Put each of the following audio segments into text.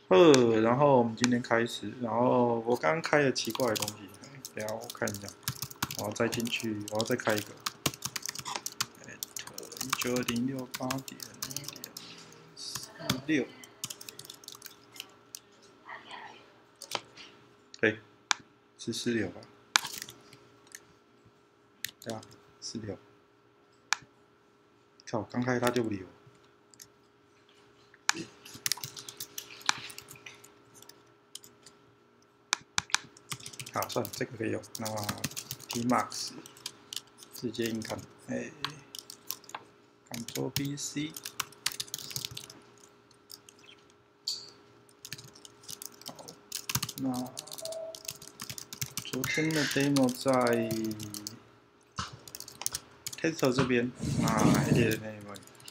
然后我们今天开始，然后我刚刚开了奇怪的东西，等下我看一下，我要再进去，我要再开一个，192.168.1.46，对，是46吧？对啊，46。靠，刚开它就不理我。好，算了，这个可以用。那 Tmax 直接硬看，Ctrl B C。好，那昨天的 demo 在 tester 这边，那一点那个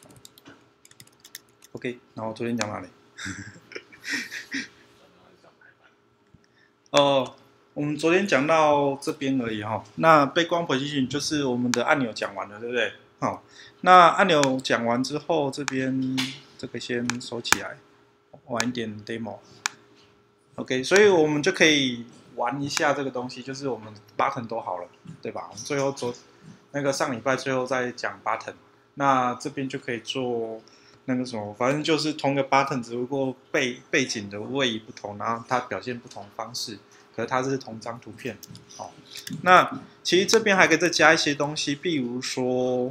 OK。然后昨天讲哪里？我们昨天讲到这边而已哈。那背光 position 就是我们的按钮讲完了，对不对？好，那按钮讲完之后，这边这个先收起来，玩一点 demo。OK， 所以我们就可以玩一下这个东西，就是我们 button 都好了，对吧？我们最后那个上礼拜最后再讲 button， 那这边就可以做那个什么，反正就是同个 button， 只不过背景的位移不同，然后它表现不同方式。可是它是同张图片，好，那其实这边还可以再加一些东西，比如说，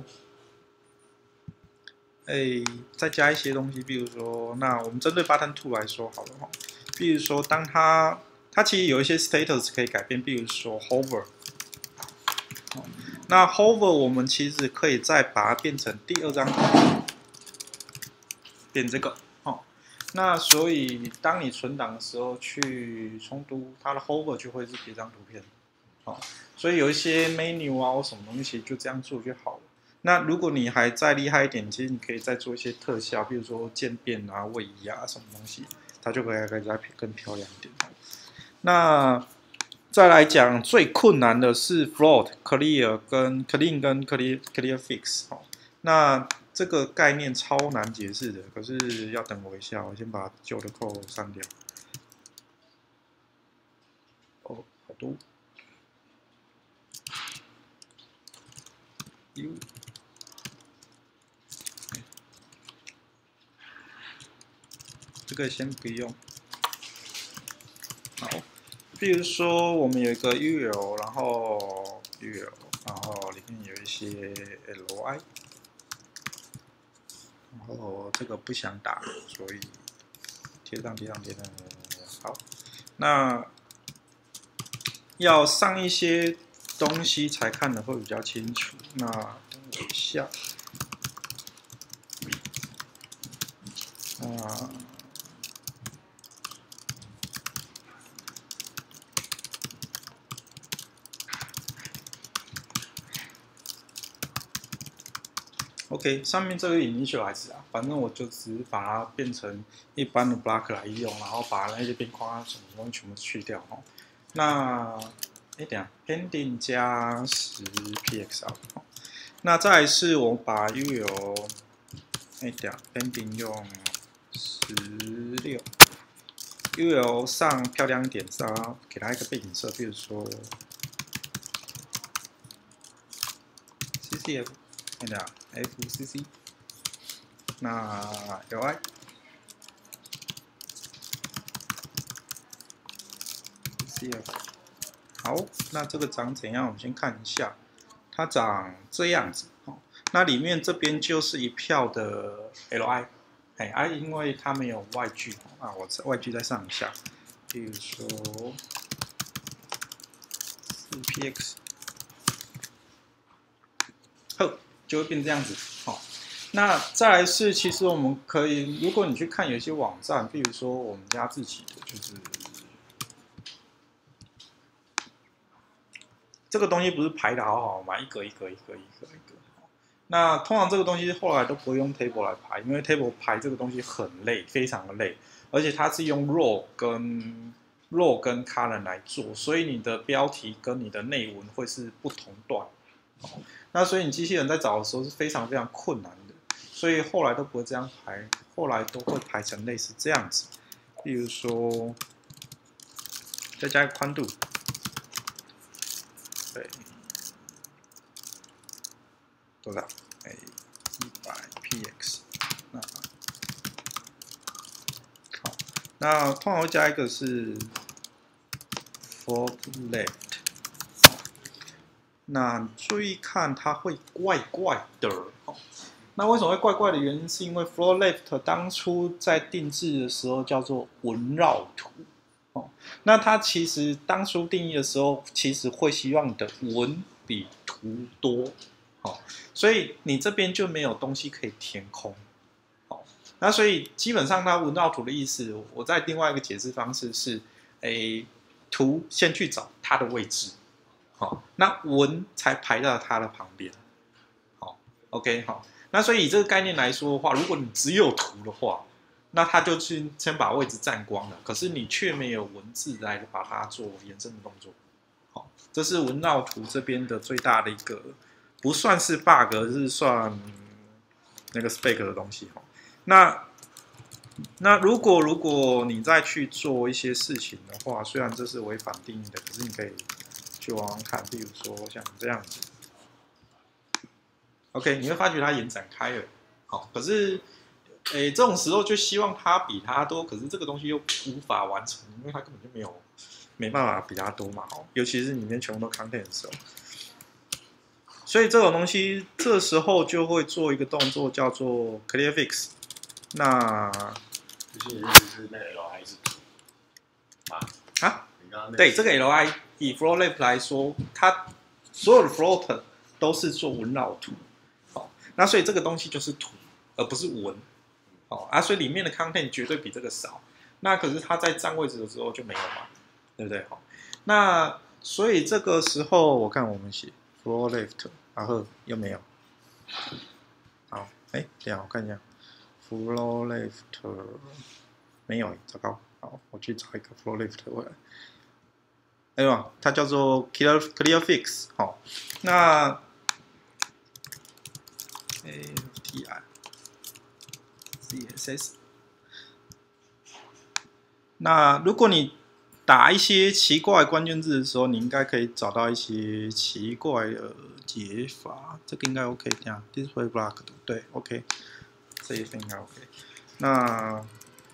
再加一些东西，比如说，那我们针对 button two 来说好了哈，比如说当它其实有一些 status 可以改变，比如说 hover， 那 hover 我们其实可以再把它变成第二张图片，点这个。那所以，当你存档的时候去冲读，它的 hover 就会是别张图片，所以有一些 menu 啊或什么东西就这样做就好了。那如果你还再厉害一点，其实你可以再做一些特效，比如说渐变啊、位移啊什么东西，它就可以再更漂亮一点。那再来讲最困难的是 float、clear 跟 clean 跟 clear fix。那这个概念超难解释的，可是要等我一下，我先把旧的 code 删掉。好多。这个先不用。好，比如说我们有一个 UL， 然后 UL， 然后里面有一些 LI。然后这个不想打，所以贴上。好，那要上一些东西才看得会比较清楚。那等我一下。OK， 上面这个 initialize 啊，反正我就只是把它变成一般的 block 来用，然后把那些边框什么东西全部去掉哦。那等下 pending 加10 px 啊。那再来是我把 UL pending 用16 UL 上漂亮一点，上给它一个背景色，比如说 CCF。等下 FCC， 那 LI CF， 好，那这个长怎样？我们先看一下，它长这样子。那里面这边就是一票的 LI， 因为它没有外距啊，我外距再上一下，比如说4px， 就会变这样子。那再来是，其实我们可以，如果你去看有些网站，比如说我们家自己的，就是这个东西不是排的好好吗？一格。那通常这个东西后来都不会用 table 来排，因为 table 排这个东西很累，非常的累，而且它是用 row 跟 column 来做，所以你的标题跟你的内文会是不同段。那所以你机器人在找的时候是非常非常困难的，所以后来都不会这样排，后来都会排成类似这样子。 例如说再加一个宽度，对，多少？100px。那通常会加一个是 float left。那注意看，它会怪怪的。那为什么会怪怪的原因，是因为 float left 当初在定制的时候叫做纹绕图。那它其实当初定义的时候，其实会希望你的纹比图多。所以你这边就没有东西可以填空。那所以基本上它纹绕图的意思，我在另外一个解释方式是，图先去找它的位置，那纹才排到它的旁边，好 ，OK 好，那所以以这个概念来说的话，如果你只有图的话，那它就去先把位置占光了，可是你却没有文字来把它做延伸的动作，好，这是纹绕图这边的最大的一个不算是 bug， 是算那个 spec 的东西哈。那如果你再去做一些事情的话，虽然这是违反定义的，可是你可以去玩玩看，比如说像这样子 ，OK， 你会发觉它延展开了，好，可是这种时候就希望它比它多，可是这个东西又无法完成，因为它根本就没办法比它多嘛，尤其是里面全部都 content 的时候。所以这种东西，这时候就会做一个动作，叫做 clear fix。那就是那个 LI 是对，这个 LI 以 float left 来说，它所有的 float 都是做纹绕图，好，那所以这个东西就是图，而不是纹，好啊，所以里面的 content 绝对比这个少。那可是它在占位置的时候就没有嘛，对不对？好，那所以这个时候我看我们写 float left， 然后又没有，好，等一下我看一下。float left 没有，糟糕。好，我去找一个 float left 回来。哎呦，它叫做 clear fix。好，那 AFTI CSS。那如果你打一些奇怪的关键字的时候，你应该可以找到一些奇怪的解法。这个应该 OK， 这样 display block 对 OK。这一份应该 OK。那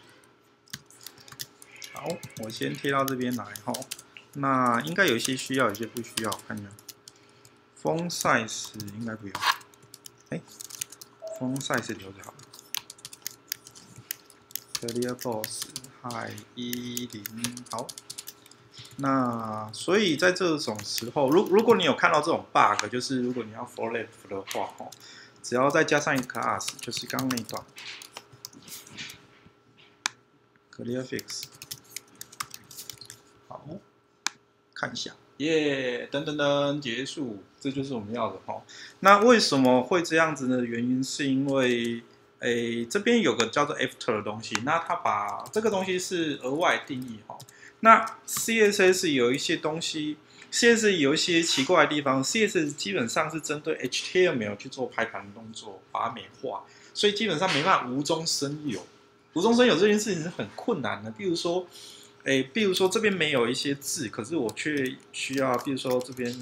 好，我先贴到这边来哈。那应该有一些需要，有些不需要，看一下。font size 应该不用。font size 留着好了。clear box high 10好。那所以在这种时候，如果你有看到这种 bug， 就是如果你要 float left 的话，只要再加上一个 class， 就是刚刚那一段 clear fix。好，看一下，耶，等等等，结束，这就是我们要的哈。那为什么会这样子呢？原因是因为，这边有个叫做 after 的东西，那它把这个东西是额外定义哈。那 CSS 有一些东西。CSS 有一些奇怪的地方 ，CSS 基本上是针对 HTML 去做排版的动作，把它美化，所以基本上没办法无中生有。无中生有这件事情是很困难的。比如说这边没有一些字，可是我却需要，比如说这边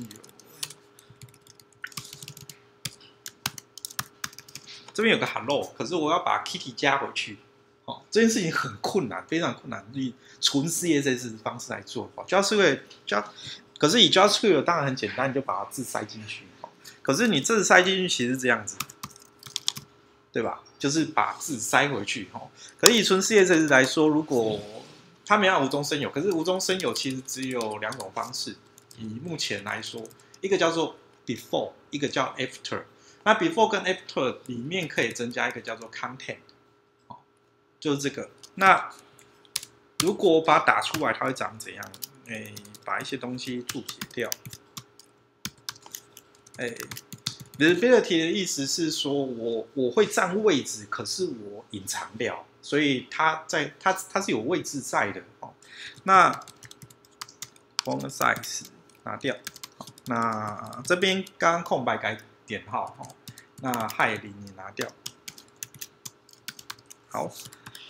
有个 hello， 可是我要把 Kitty 加回去，这件事情很困难，非常困难。以纯 CSS 的方式来做的话可是以 JavaScript 当然很简单，你就把字塞进去。可是你字塞进去其实是这样子，对吧？就是把字塞回去。可是以纯 CSS 来说，如果它没有无中生有，可是无中生有其实只有两种方式。以目前来说，一个叫做 before， 一个叫 after。那 before 跟 after 里面可以增加一个叫做 content， 就是这个。那如果我把它打出来，它会长怎样？把一些东西注解掉。visibility 的意思是说我会占位置，可是我隐藏掉，所以它是有位置在的。那 font size 拿掉。那这边刚刚空白改点号。那 high 0也拿掉。好，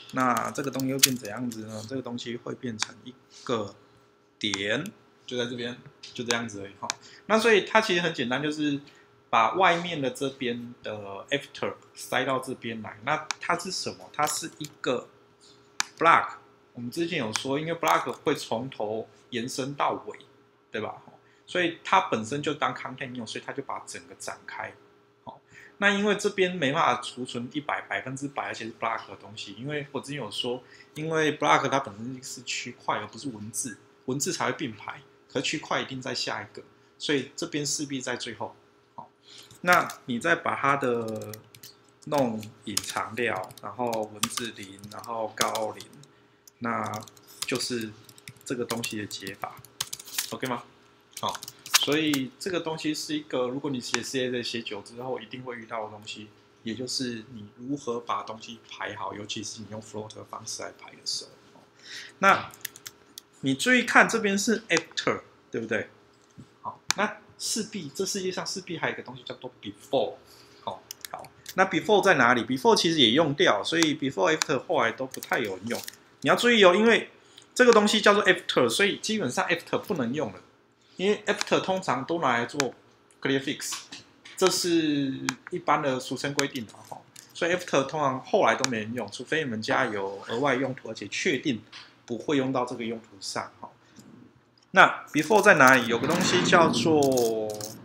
那这个东西会变怎样子呢？这个东西会变成一个点，就在这边，就这样子而已哈。那所以它其实很简单，就是把外面的这边的 after 塞到这边来。那它是什么？它是一个 block。我们之前有说，因为 block 会从头延伸到尾，对吧？所以它本身就当 content 用，所以它就把整个展开。那因为这边没办法储存100%，而且是 block 的东西，因为我之前有说，因为 block 它本身是区块而不是文字，文字才会并排，可区块一定在下一个，所以这边势必在最后。好，那你再把它的弄隐藏掉，然后文字0，然后高0，那就是这个东西的解法 ，OK 吗？好。所以这个东西是一个，如果你写 CSS 写久之后，一定会遇到的东西，也就是你如何把东西排好，尤其是你用 float 的方式来排的时候。那你注意看这边是 after， 对不对？好，那势必这世界上势必还有一个东西叫做 before。好，那 before 在哪里 ？before 其实也用掉，所以 before、after 后来都不太有人用。你要注意哦，因为这个东西叫做 after， 所以基本上 after 不能用了。因为 after 通常都拿来做 clear fix， 这是一般的俗称规定的哈，所以 after 通常后来都没人用，除非你们家有额外用途，而且确定不会用到这个用途上哈。那 before 在哪里？有个东西叫做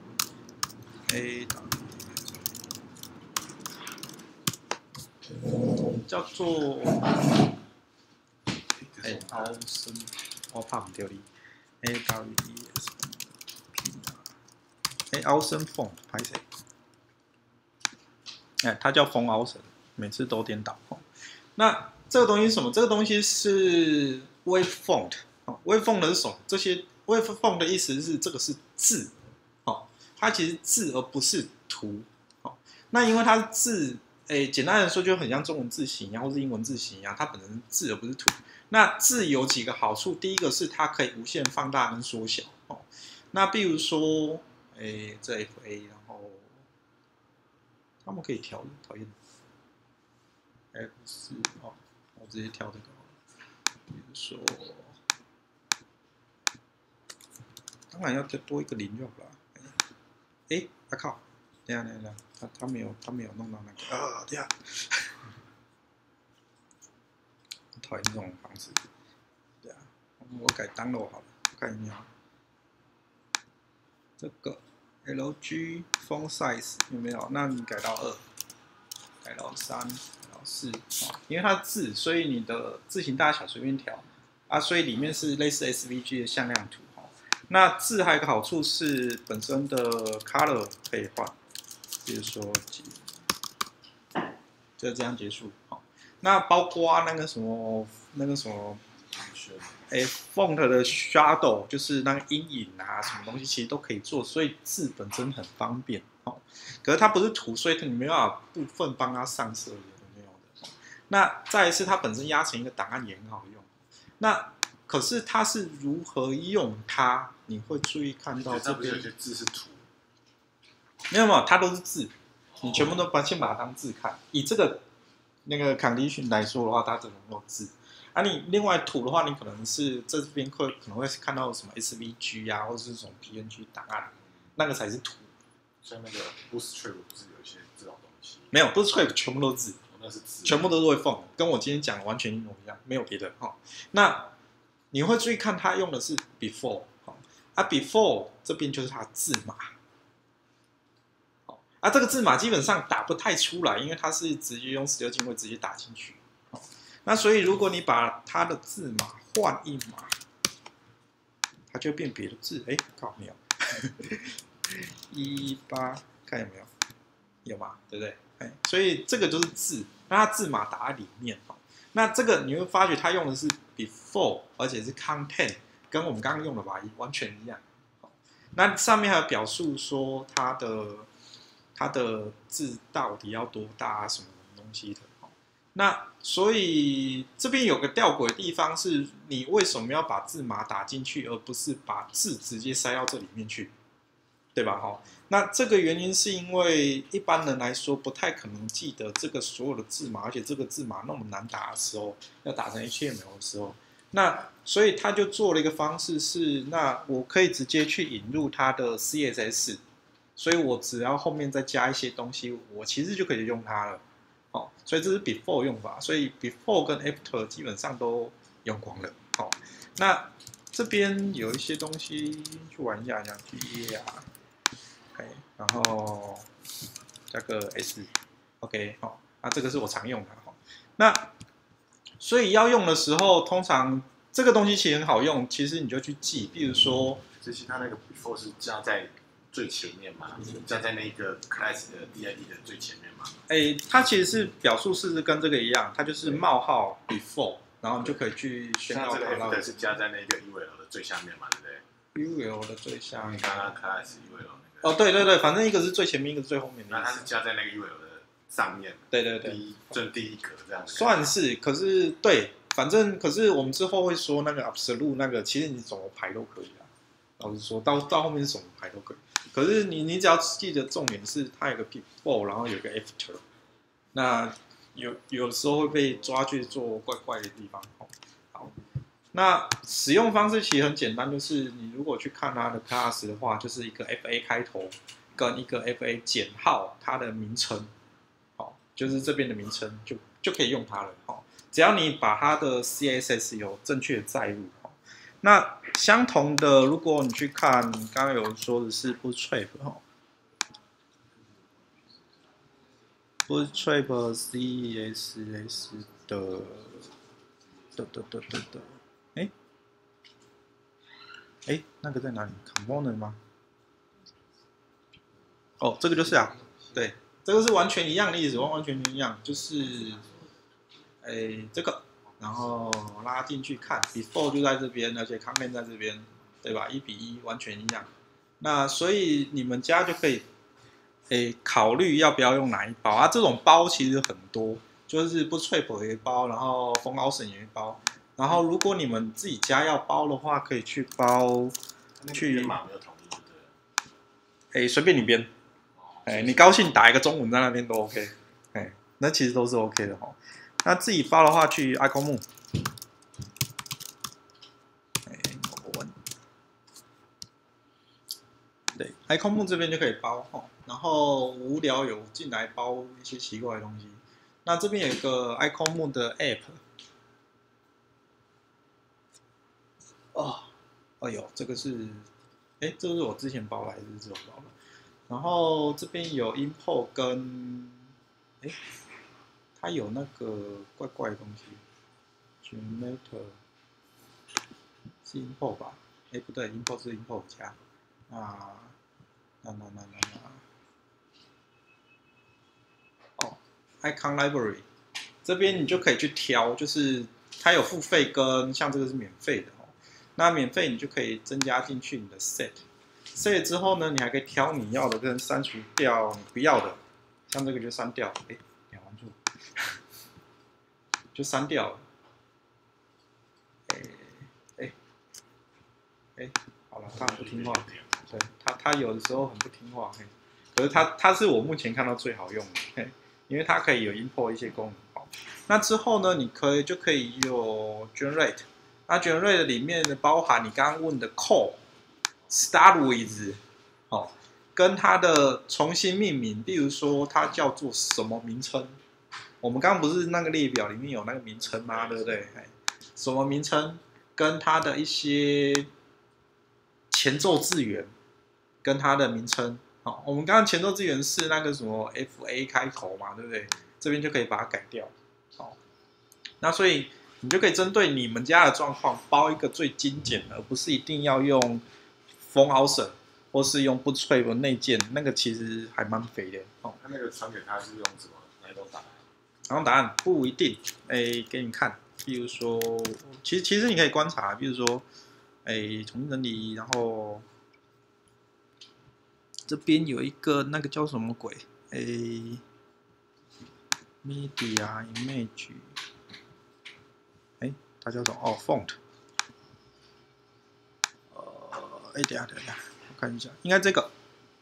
叫做凹深，我怕唔掉你 AWES。凹深缝拍谁？它叫缝凹深，每次都颠倒。那这个东西是什么？这个东西是 waveform。waveform 的是什么？这些 waveform 的意思是这个是字，它其实字而不是图。那因为它是字，简单的说就很像中文字形一样，或是英文字形一样，它本身是字而不是图。那字有几个好处，第一个是它可以无限放大跟缩小。那比如说。这 FA， 然后他们可以调，讨厌 F4我直接调这个，比如说，当然要再多一个0就好了。靠，等一下，他没有弄到那个啊，等一下，我讨厌这种方式。对啊，我改download好了，看一下。这个 LG font size 有没有？那你改到2，改到3，改到4，因为它是字，所以你的字形大小随便调啊，所以里面是类似 SVG 的向量图。那字还有一个好处是本身的 color 可以换，比如说就这样结束。那包括那个什么。font 的 shadow 就是那个阴影啊，什么东西其实都可以做，所以字本身很方便。可是它不是图，所以你没办法部分帮它上色，有的没有的。那再来是它本身压成一个档案也很好用。那可是它是如何用它？你会注意看到这边有些字是图， 没有，它都是字，你全部都先把它当字看。以这个那个 condition 来说的话，它只能够字。你另外图的话，你可能是这边可能会看到什么 SVG 啊，或者是这种 PNG 档案，那个才是图。 像那个 Bootstrap 不是有一些这种东西？ 没有 Bootstrap 全部都是字， 那是字， 全部都是会缝，跟我今天讲的完全一模一样，没有别的那你会注意看，它用的是 before，before 这边就是它的字码。这个字码基本上打不太出来，因为它是直接用16进位直接打进去。那所以如果你把它的字码换一码，它就会变别的字。靠，没有18，看有没有？有吗？对不对？所以这个就是字，那它字码打在里面。那这个你会发觉它用的是 before， 而且是 content， 跟我们刚刚用的吧完全一样。那上面还有表述说它的字到底要多大什么东西的。那所以这边有个吊诡的地方是，你为什么要把字码打进去，而不是把字直接塞到这里面去？ 对吧？哈，那这个原因是因为一般人来说不太可能记得这个所有的字码，而且这个字码那么难打的时候，要打成 HTML 的时候，那所以他就做了一个方式是，那我可以直接去引入它的 CSS， 所以我只要后面再加一些东西，我其实就可以用它了。哦，所以这是 before 用法，所以 before 跟 after 基本上都用光了。哦，那这边有一些东西去玩一下，像 tar， OK， 然后加个 s，OK， 好，那这个是我常用的。那所以要用的时候，通常这个东西其实很好用，其实你就去记，比如说， 这些它那个 before 是加在最前面嘛，加在那个 class 的 DID 的最前面嘛。 它其实是表述式是跟这个一样，它就是冒号 before， 然后你就可以去宣告它这个到 after 是加在那个 UL 的最下面嘛，对不对 UL 的最下面。 刚刚 class UL 那个。 哦，对对对，反正一个是最前面，一个是最后面的。 那它是加在那个 UL 的上面。 对对对， 第一格这样。 算是，可是对，反正可是我们之后会说那个 absolute 那个，其实你怎么排都可以啊。老实说，到后面是怎么排都可以。可是你只要记得重点是它有个 before， 然后有个 after。那有时候会被抓去做怪怪的地方。好，那使用方式其实很简单，就是你如果去看它的 class 的话，就是一个 FA 开头跟一个 FA 减号它的名称，好，就是这边的名称就可以用它了。好，只要你把它的 CSS 有正确的载入。那相同的，如果你去看刚刚有人说的是 Bootstrap 哈。Bootstrap CSS 的，那个在哪里 ？Component 吗？哦，这个就是啊，对，这个是完全一样的意思，完全一样，就是，这个，然后拉进去看 ，before 就在这边，而且 comment 在这边，对吧？1:1，完全一样。那所以你们家就可以。考虑要不要用哪一包啊？这种包其实很多，就是Bootstrap有一包，然后Foundation有一包，然后如果你们自己家要包的话，可以去包去。 编码没有统一对。随便你编，你高兴打一个中文在那边都 OK，那其实都是 OK 的哈。那自己包的话，去 Icon Moon，对 ，Icon Moon 这边就可以包哈。然后无聊有进来包一些奇怪的东西。那这边有一个 Icon Moon 的 App， 哎呦，这个是，这个是我之前包的还是这种包的？然后这边有 Import 跟，它有那个怪怪的东西 ，Generator 是 Import 吧？不对 ，Import 是 Import 加，那。Icon Library 这边你就可以去挑，就是它有付费跟像这个是免费的哦。那免费你就可以增加进去你的 set 之后呢，你还可以挑你要的跟删除掉你不要的，像这个就删掉，鸟玩住，就删掉了。好了，它很不听话，对它有的时候很不听话，可是它是我目前看到最好用的。因为它可以有 import 一些功能。那之后呢，你就可以有 generate， 那 generate 里面包含你刚刚问的 call start with， 跟它的重新命名，比如说它叫做什么名称。我们刚刚不是那个列表里面有那个名称吗？对不对？什么名称跟它的一些前奏字源跟它的名称。好，我们刚刚前奏资源是那个什么 FA 开头嘛，对不对？这边就可以把它改掉。好，那所以你就可以针对你们家的状况包一个最精简的，而不是一定要用 Foundation 或是用 Bootstrap 内建，那个其实还蛮肥的。 他那个传给他是用什么哪一种答案？ 哪种答案不一定。给你看，比如说，其实你可以观察，比如说，重新整理，然后。这边有一个那个叫什么鬼？media image， 它叫什么？哦 ，font。等一下，我看一下，应该这个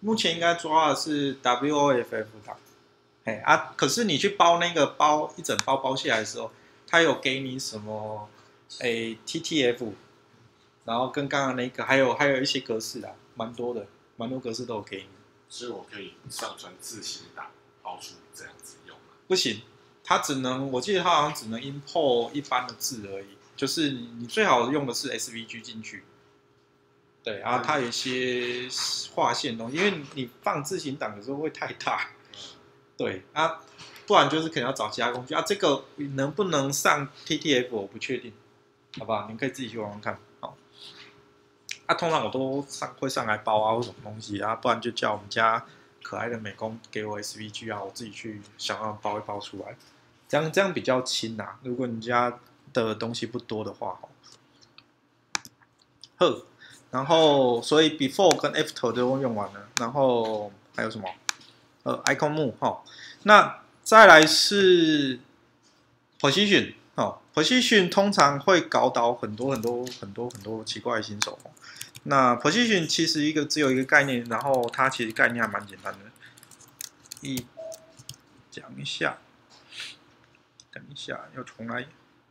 目前应该抓的是 WOFF 档，哎啊，可是你去包那个包一整包包下来的时候，它有给你什么TTF， 然后跟刚刚那个还有一些格式啦，蛮多格式都有给你。 所以我可以上传自行档包出这样子用吗？ 不行，它只能，我记得它好像只能 import 一般的字而已，就是你最好用的是 SVG 进去。对，然后它有一些划线的东西，因为你放字型档的时候会太大。对啊，不然就是可能要找其他工具啊。这个能不能上 TTF 我不确定，好不好？你可以自己去玩玩看。好，啊，通常我都会上来包啊或什么东西啊，不然就叫我们家可爱的美工给我 SVG 啊，我自己去想要包一包出来，这样比较轻啊。如果你家的东西不多的话，呵，然后所以 before 跟 after 都用完了，然后还有什么icon move 哈，那再来是 position 哦 ，position 通常会搞倒很多奇怪的新手。那 position 其实只有一个概念，然后它其实概念还蛮简单的。讲一下，等一下要重来。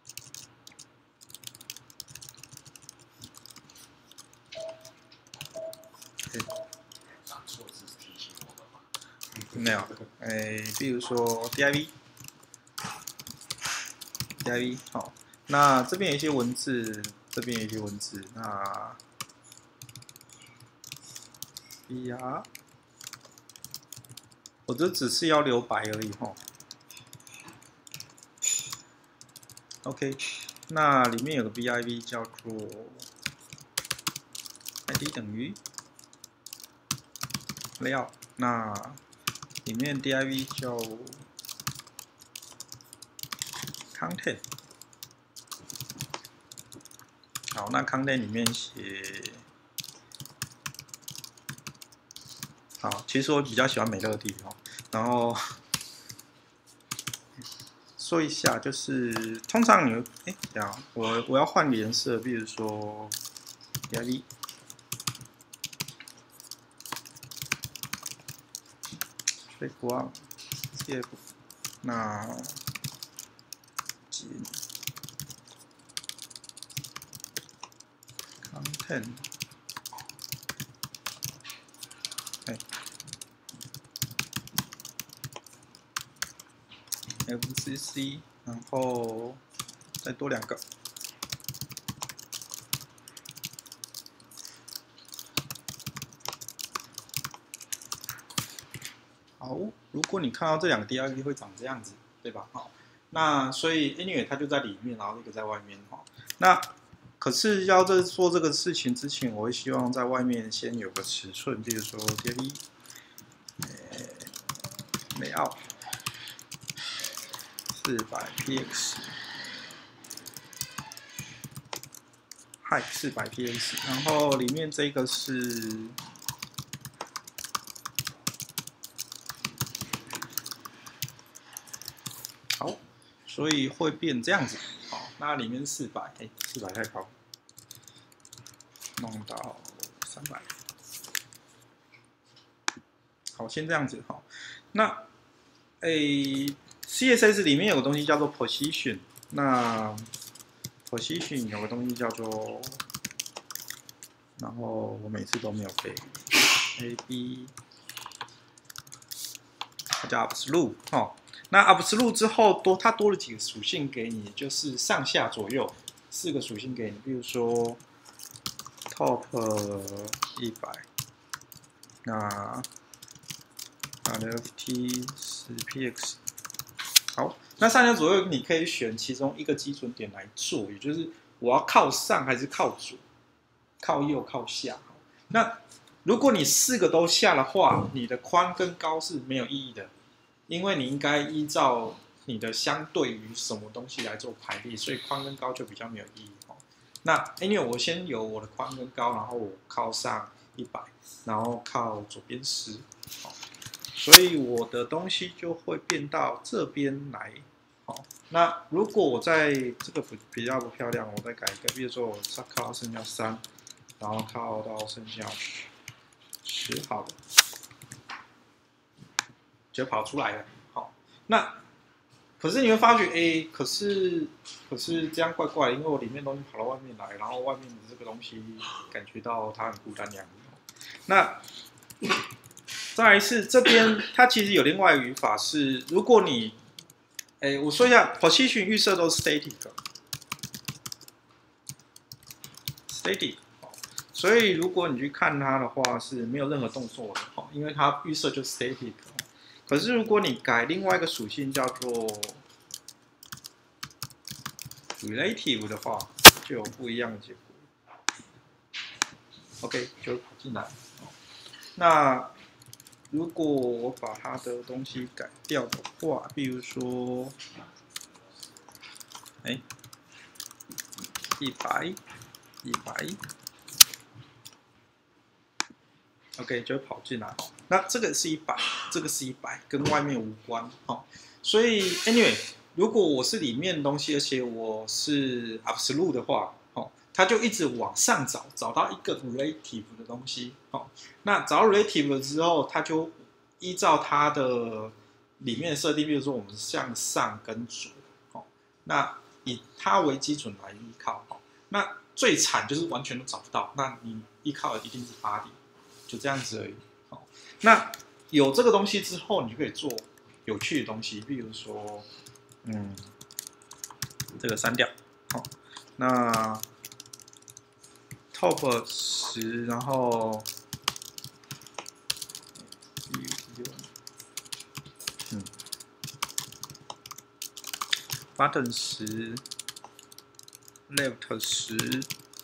打错字提醒我们吗？ 没有，比如说 div 好，那这边有一些文字，这边有一些文字，那 br 我这只是要留白而已哈。OK， 那里面有个 div 叫做 id 等于 layout， 那里面 div 叫 content。好，那 content 里面写，好，其实我比较喜欢美乐蒂哦。然后说一下，就是通常你这样，我要换颜色，比如说 div background TF， 那content， FCC， 然后再多2个。好，如果你看到这2个 div 会长这样子，对吧？好，那所以 anyway 它就在里面，然后一个在外面哈。那可是要在做这个事情之前，我会希望在外面先有个尺寸，比如说 div layout 400px height 400px， 然后里面这个是好，所以会变这样子。好，那里面是400， 400太高，弄到300。好，先这样子哈。那CSS 里面有个东西叫做 position， 那 position 有个东西叫做，然后我每次都没有背 ，ab 它叫 absolute 哈。那 absolute 之后它多了几个属性给你，就是上下左右4个属性给你，比如说 top 100，那 left 10px。好，那上下左右你可以选其中一个基准点来做，也就是我要靠上还是靠左、靠右、靠下。那如果你4个都下的话，你的宽跟高是没有意义的，因为你应该依照你的相对于什么东西来做排列，所以宽跟高就比较没有意义。那因为我先有我的宽跟高，然后我靠上100，然后靠左边10。所以我的东西就会变到这边来。好，那如果我在这个比较不漂亮，我再改一个，比如说我靠剩下3，然后靠到剩下10好了。 就跑出来了。好，那可是你会发觉，哎，可是这样怪怪的，因为我里面东西跑到外面来，然后外面的这个东西感觉到它很孤单凉。那再来是这边，它其实有另外一个语法是，如果你，哎，我说一下 ，position 预设都是 static，所以如果你去看它的话是没有任何动作的，因为它预设就是 static。可是如果你改另外一个属性叫做 relative 的话，就有不一样的结果。OK， 就跑进来。那如果我把它的东西改掉的话，比如说，哎，100 ，OK 就跑进来。那这个是100，这个是100，跟外面无关。所以 anyway， 如果我是里面的东西，而且我是 absolute 的话，它就一直往上找，找到一个 relative 的东西。那找到 relative 了之后，它就依照它的里面的设定，比如说我们向上跟左，那以它为基准来依靠。那最惨就是完全都找不到，那你依靠的一定是 body， 就这样子而已。那有这个东西之后，你就可以做有趣的东西，比如说，这个删掉。那 top 10，然后button 10 ，left 10，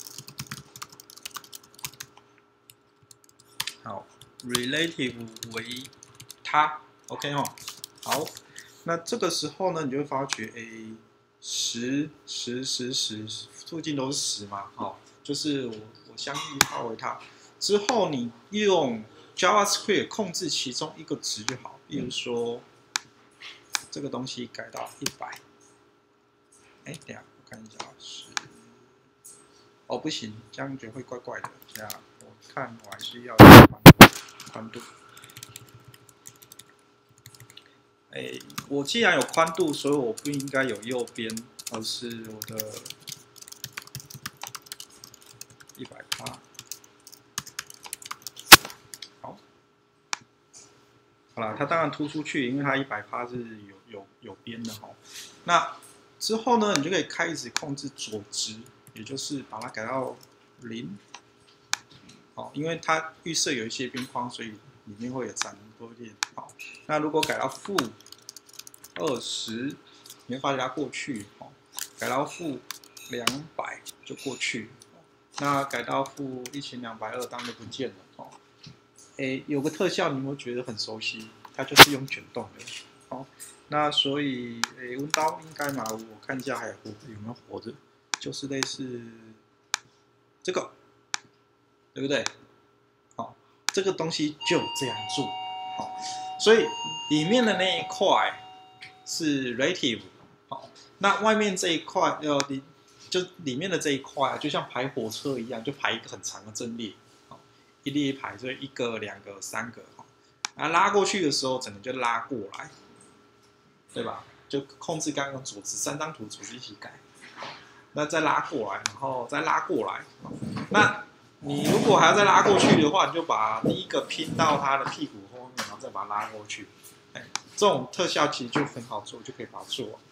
好 ，relative 为它 ，OK 哈，好，那这个时候呢，你就会发觉，10附近都是10嘛，就是我相依靠为它，之后你用 JavaScript 控制其中一个值就好，比如说这个东西改到100，等一下我看一下10，哦不行，这样觉得会怪怪的，这样我看我还是要宽度，我既然有宽度，所以我不应该有右边，而是我的100%。好了，它当然突出去，因为它100%是有边的。那之后呢，你就可以开始控制左值，也就是把它改到0。因为它预设有一些边框，所以里面会有闪多点。那如果改到-20，你会发现它过去。改到-200就过去。那改到-1220当然就不见了。有个特效，你有没有觉得很熟悉？它就是用卷动的。那所以温刀应该嘛，我看一下还有没有活着，就是类似这个，对不对？这个东西就这样做。所以里面的那一块是 relative，那外面这一块就里面的这一块就像排火车一样，就排一个很长的阵列。一列一排，所以1个、2个、3个，拉过去的时候，整个就拉过来，对吧？就控制刚刚左值3张图组一起改，那再拉过来，然后再拉过来。那你如果还要再拉过去的话，你就把第一个拼到它的屁股后面，然后再把它拉过去。这种特效其实就很好做，就可以把它做完。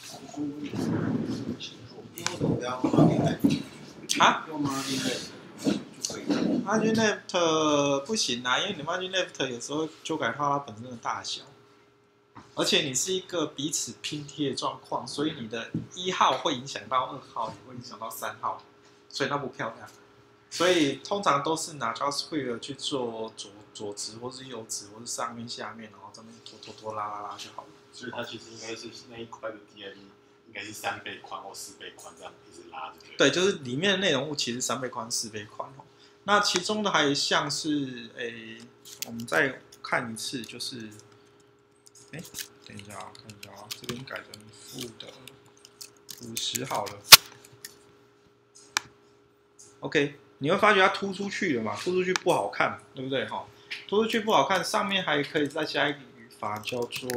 用 margin left。margin left 不行啊，因为你 margin left 有时候修改它本身的大小，而且你是一个彼此拼贴的状况，所以你的1号会影响到2号，也会影响到3号，所以它不漂亮。所以通常都是拿 JavaScript 去做左值或是右值，或是上面下面，然后这边拖拉就好了。 所以它其实应该是那一块的 DLE 应该是3倍宽或4倍宽这样一直拉着。 对，就是里面的内容物其实3倍宽、4倍宽。那其中的还有一项是，我们再看一次，就是，等一下啊，看一下啊，这边改成负的50好了。OK， 你会发觉它突出去了嘛？突出去不好看，对不对？突出去不好看，上面还可以再加一个语法叫做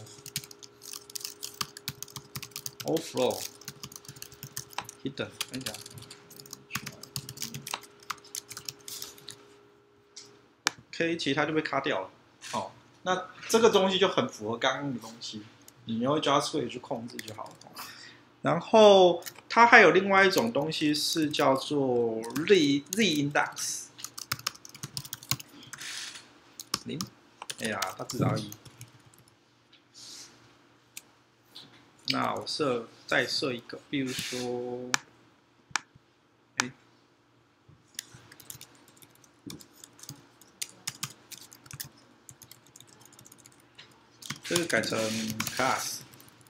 overflow hidden， 看一下。OK， 其实它就被卡掉了。好，那这个东西就很符合刚刚的东西，你用 JavaScript 去控制就好了。然后它还有另外一种东西是叫做 z-index 0，哎呀，它至少1。那我再设一个，比如说，哎，这个改成 class，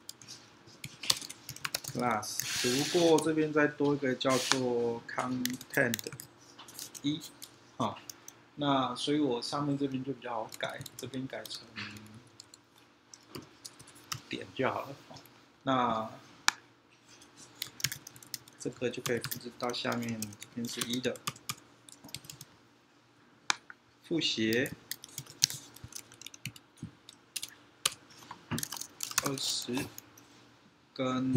只不过这边再多一个叫做 content 1，啊，那所以我上面这边就比较好改，这边改成点就好了。那这个就可以复制到下面，这边是1的，复写20跟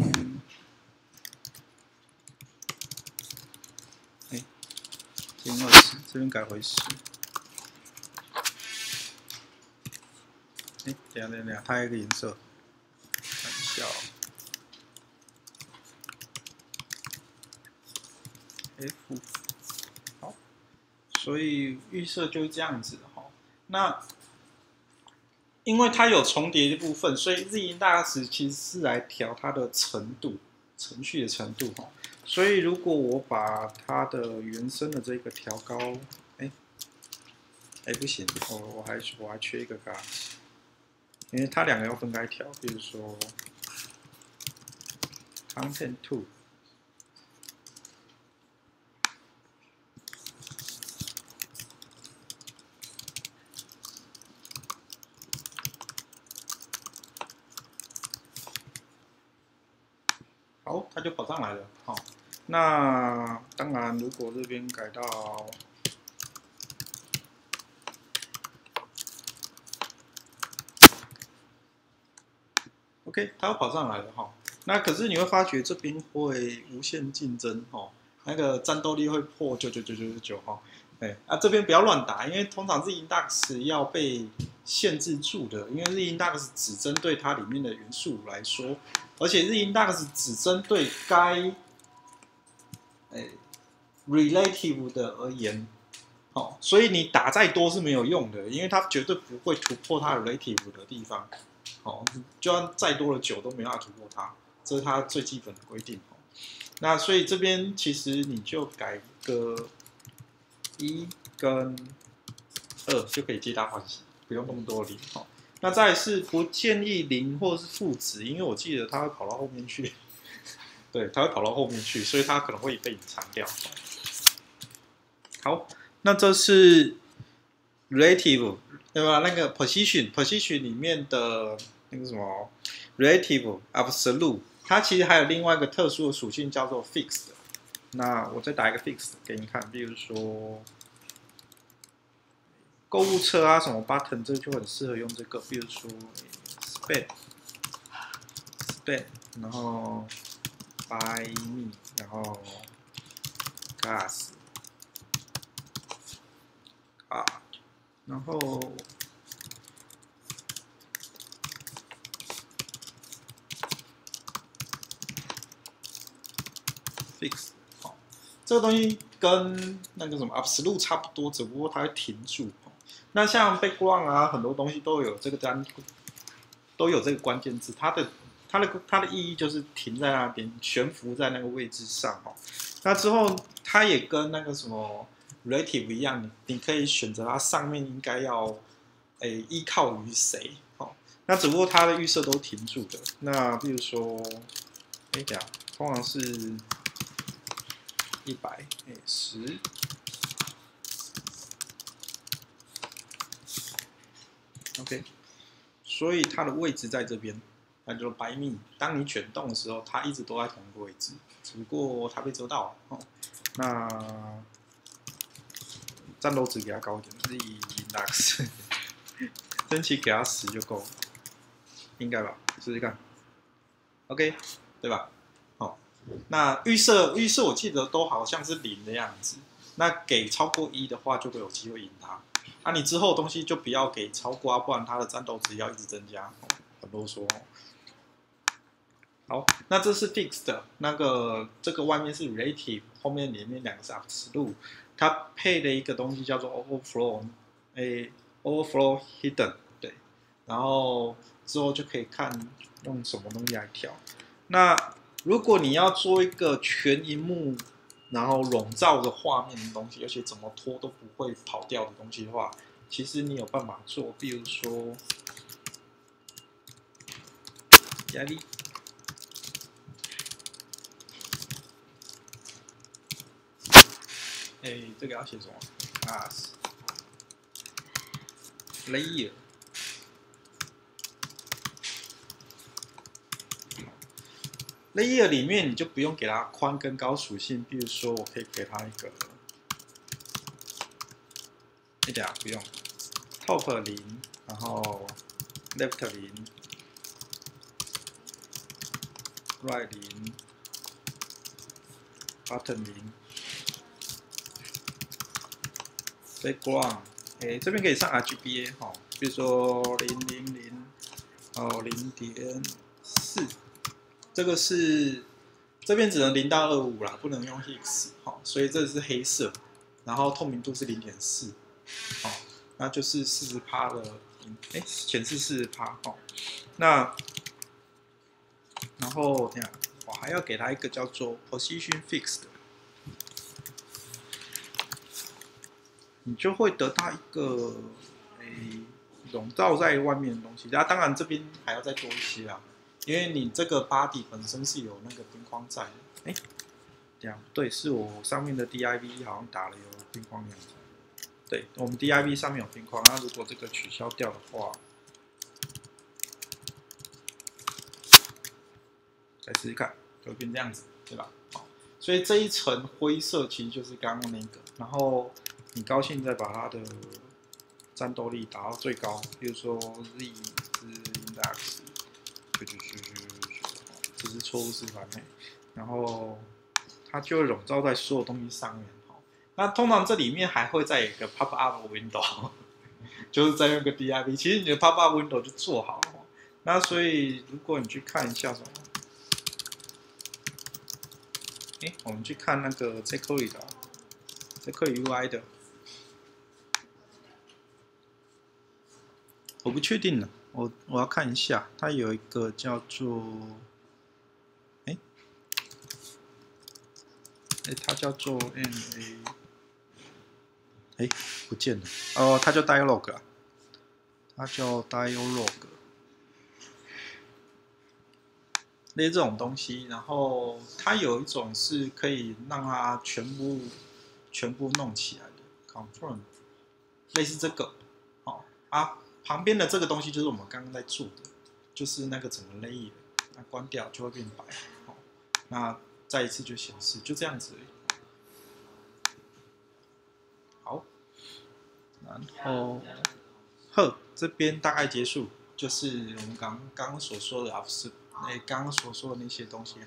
哎，这边20，这边改回10。哎，等下，它还有一个颜色，看一下哦。F， 好，所以预设就是这样子哈。那因为它有重叠的部分，所以 z-index 其实是来调它的程度，程序的程度哈。所以如果我把它的原生的这个调高，不行，我还缺一个 class， 因为它两个要分开调，比如说 content 2。好，它就跑上来了。好，那当然，如果这边改到OK， 它又跑上来了哈。那可是你会发觉这边会无限竞争哈，那个战斗力会破999999哈。这边不要乱打，因为通常z-index 要被限制住的，因为z-index 只针对它里面的元素来说，而且z-index 只针对该relative 的而言，所以你打再多是没有用的，因为它绝对不会突破它 relative 的地方。就算再多的9都没办法突破它，这是它最基本的规定。那所以这边其实你就改个1跟2就可以皆大欢喜，不用那么多0。那再来是不建议0或是负值，因为我记得它会跑到后面去，对，它会跑到后面去，所以它可能会被隐藏掉。好，那这是 relative。对吧？那个 position 里面的那个什么 relative absolute， 它其实还有另外一个特殊的属性叫做 fixed。那我再打一个 fixed 给你看，比如说购物车啊什么 button， 这就很适合用这个。比如说 spend， 然后 buy me， 然后 gas， 然后fix， 这个东西跟那个什么 absolute 差不多，只不过它会停住。那像 background 啊，很多东西都有这个关键字，它的意义就是停在那边，悬浮在那个位置上。那之后它也跟那个什么 relative 一样，你可以选择它上面应该要依靠于谁。那只不过它的预设都停住的。那比如说，通常是100、10。OK， 所以它的位置在这边，那就是白密。当你卷动的时候，它一直都在同一个位置，只不过它被遮到了。那战斗值给它高一点，z-index 分期给它10就够了，应该吧？试试看。OK， 对吧？好，那预设我记得都好像是0的样子。那给超过1的话，就会有机会赢它。啊，你之后的东西就不要给超过啊，不然它的战斗值要一直增加，很啰嗦哦。好，那这是 fixed 的，这个外面是 relative， 后面里面2个是 absolute， 它配了一个东西叫做 overflow hidden， 对，然后之后就可以看用什么东西来调。那如果你要做一个全萤幕，然后笼罩着画面的东西，而且怎么拖都不会跑掉的东西的话，其实你有办法做，比如说压力。这个要写什么 ？class layer layer 里面你就不用给它宽跟高属性，比如说我可以给它一个，等下不用 top 0，然后 left 0 ，right 0 ，bottom 0。background， 这边可以上 RGBA 哈，比如说000，哦0.4，这个是这边只能0到25啦，不能用 Hex 哈，所以这是黑色，然后透明度是0.4，好，那就是40%的，显示40%哈，那然后这样，我还要给它一个叫做 Position Fixed。你就会得到一个笼罩在外面的东西。当然这边还要再多一些啊，因为你这个 body 本身是有那个边框在的。这样对，是我上面的 div 好像打了有边框的样子。对，我们 div 上面有边框，那如果这个取消掉的话，再试试看，就会变这样子，对吧？好，所以这一层灰色其实就是刚刚那个，然后。你高兴再把它的战斗力打到最高，比如说 z 之 index， 这是错误示范然后它就会笼罩在所有东西上面。那通常这里面还会再有一个 pop up window， 就是再用个 div， 其实你的 pop up window 就做好了。那所以如果你去看一下什么，我们去看那个 jQuery 的 jQuery UI 的。我不确定了，我要看一下，它有一个叫做，它叫做 NA， 不见了，哦，它叫 Dialog 啊，它叫 Dialog， 类似这种东西，然后它有一种是可以让它全部弄起来的 ，Confirm， 类似这个，旁边的这个东西就是我们刚刚在做的，就是那个整个 layer， 那关掉就会变白，那再一次就显示，就这样子而已。好，然后这边大概结束，就是我们刚刚所说的刚刚所说的那些东西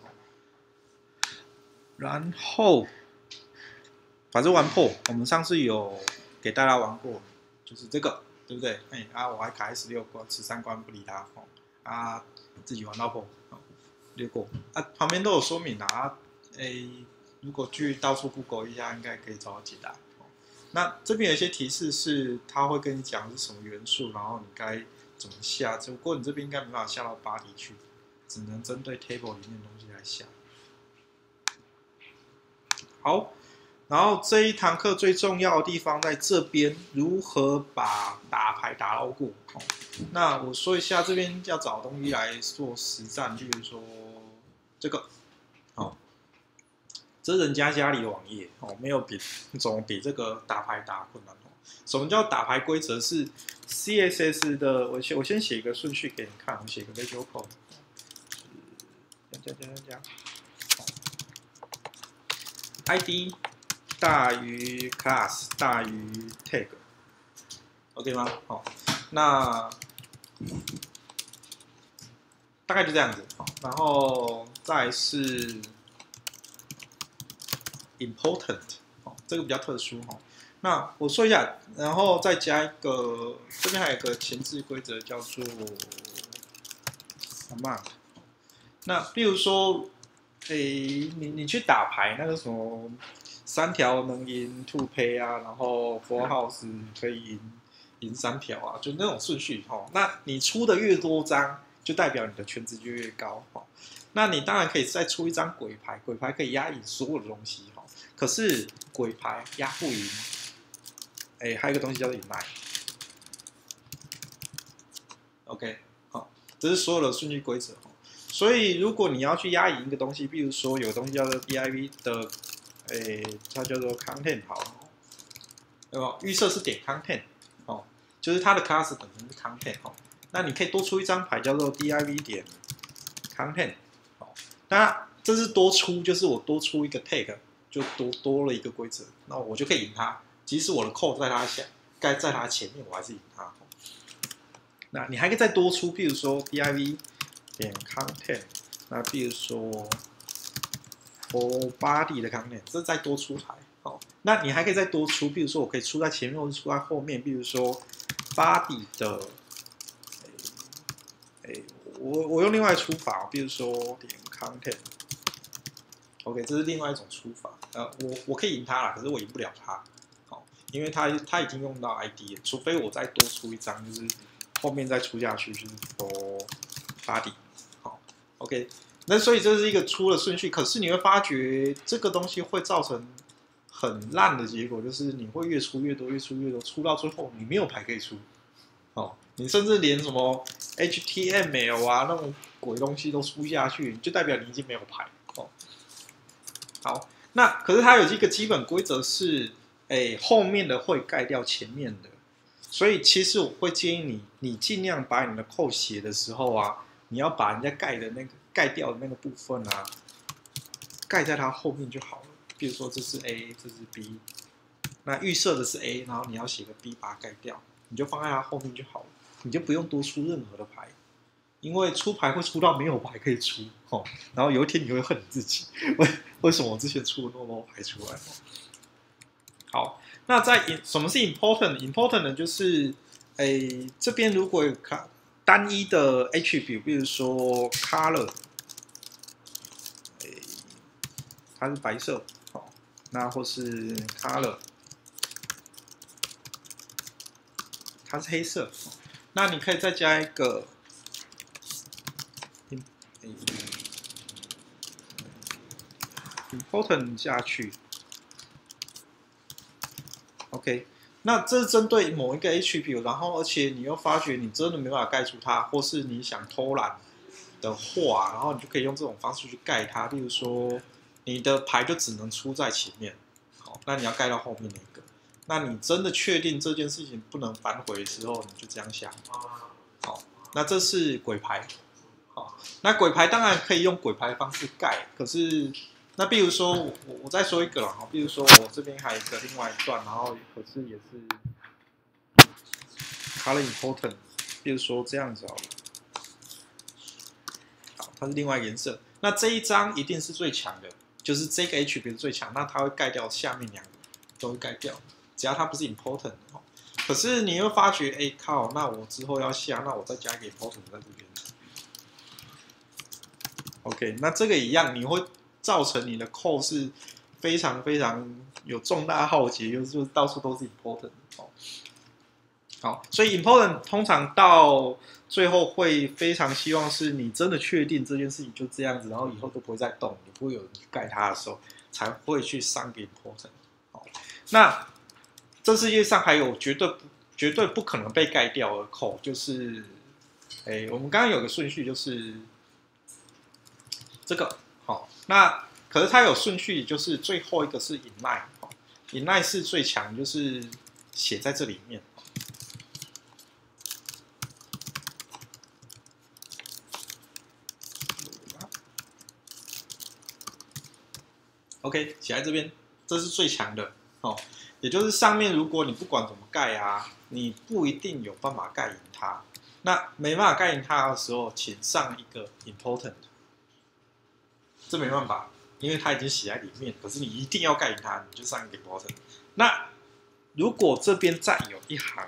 然后把这玩破，我们上次有给大家玩过，就是这个。对不对？我还卡16关，13关不理他，自己玩到破，略过。旁边都有说明啊，如果去到处 Google 一下，应该可以找到解答。那这边有一些提示是，他会跟你讲是什么元素，然后你该怎么下。只不过你这边应该没办法下到body去，只能针对 table 里面的东西来下。好。然后这一堂课最重要的地方在这边，如何把打牌打到过。那我说一下这边要找东西来做实战，例如说这个，这是人家家里的网页没有比这个打牌打困难。什么叫打牌规则？是 CSS 的，我先写一个顺序给你看，我写个 visual code， ID。大于 class 大于 tag，OK 吗？ 那大概就这样子，然后再是 important， 这个比较特殊哈。那我说一下，然后再加一个，这边还有一个前置规则叫做 amount。那比如说，你去打牌那个什么3条能赢2胚啊，然后 4 house 可以赢3条啊，就那种顺序哈。那你出的越多张，就代表你的圈子就越高哈。那你当然可以再出一张鬼牌，鬼牌可以压赢所有的东西哈。可是鬼牌压不赢，还有一个东西叫做 inline。OK， 好，这是所有的顺序规则哈。所以如果你要去压赢一个东西，比如说有个东西叫做 div 的，它叫做 content 好了，对吧？预设是点 content 哦，就是它的 class 本身是 content 哦。那你可以多出一张牌叫做 div 点 content 哦。那这是多出，就是我多出一个 tag， 就多了一个规则，那我就可以赢它。即使我的 code 在它在它前面，我还是赢它。那你还可以再多出，譬如说 div 点 content， 那比如说 for body 的 content， 这再多出台。好，那你还可以再多出，比如说我可以出在前面或者出在后面，比如说 body 的，我用另外出法，比如说点 content。OK， 这是另外一种出法。我可以赢它啦，可是我赢不了它。好，因为它已经用到 ID 了，除非我再多出一张，就是后面再出下去，就是 for body。好 ，OK， 那所以这是一个出的顺序，可是你会发觉这个东西会造成很烂的结果，就是你会越出越多，越出越多，出到最后你没有牌可以出。哦，你甚至连什么 HTML 啊那种鬼东西都出下去，就代表你已经没有牌。哦，好，那可是它有一个基本规则是，后面的会盖掉前面的，所以其实我会建议你尽量把你的code写的时候啊，你要把人家盖掉的那个部分啊，盖在它后面就好了。比如说这是 A， 这是 B， 那预设的是 A， 然后你要写个 B 把它盖掉，你就放在它后面就好了，你就不用多出任何的牌。因为出牌会出到没有牌可以出，然后有一天你会恨你自己，为什么我之前出了那么多牌出来？好，那什么是 important？important 呢，就是这边如果有单一的 attribute， 比如说 color， 它是白色，那或是 color， 它是黑色，那你可以再加一个。important 下去 ，OK， 那这是针对某一个 attribute， 然后而且你又发觉你真的没办法盖住它，或是你想偷懒的话，然后你就可以用这种方式去盖它。例如说，你的牌就只能出在前面，好，那你要盖到后面那个。那你真的确定这件事情不能反悔的时候，你就这样想。好，那这是鬼牌。好，那鬼牌当然可以用鬼牌的方式盖，可是。那比如说我再说一个了哈，比如说我这边还有一个另外一段，然后可是也是 color important， 比如说这样子好了，好，它是另外一个颜色。那这一张一定是最强的，就是这个 H 是最强，那它会盖掉下面2个，都会盖掉，只要它不是 important 哦。可是你又发觉，靠，那我之后要下，那我再加一个 important 在这边。OK， 那这个一样，你会。造成你的code是非常非常有重大浩劫，就是到处都是 important 哦。好，所以 important 通常到最后会非常希望是你真的确定这件事情就这样子，然后以后都不会再动，也不会有人去盖它的时候，才会去上个 important。好，那这世界上还有绝对不可能被盖掉的code，就是，我们刚刚有个顺序就是这个。好，那可是它有顺序，就是最后一个是 inline，inline 是最强，就是写在这里面。OK， 写在这边，这是最强的哦。也就是上面如果你不管怎么盖啊， 你不一定有办法盖赢它。那没办法盖赢它的时候，请上一个 important， 这没办法，因为它已经写在里面。可是你一定要盖赢它，你就上一个 important。那如果这边再有一行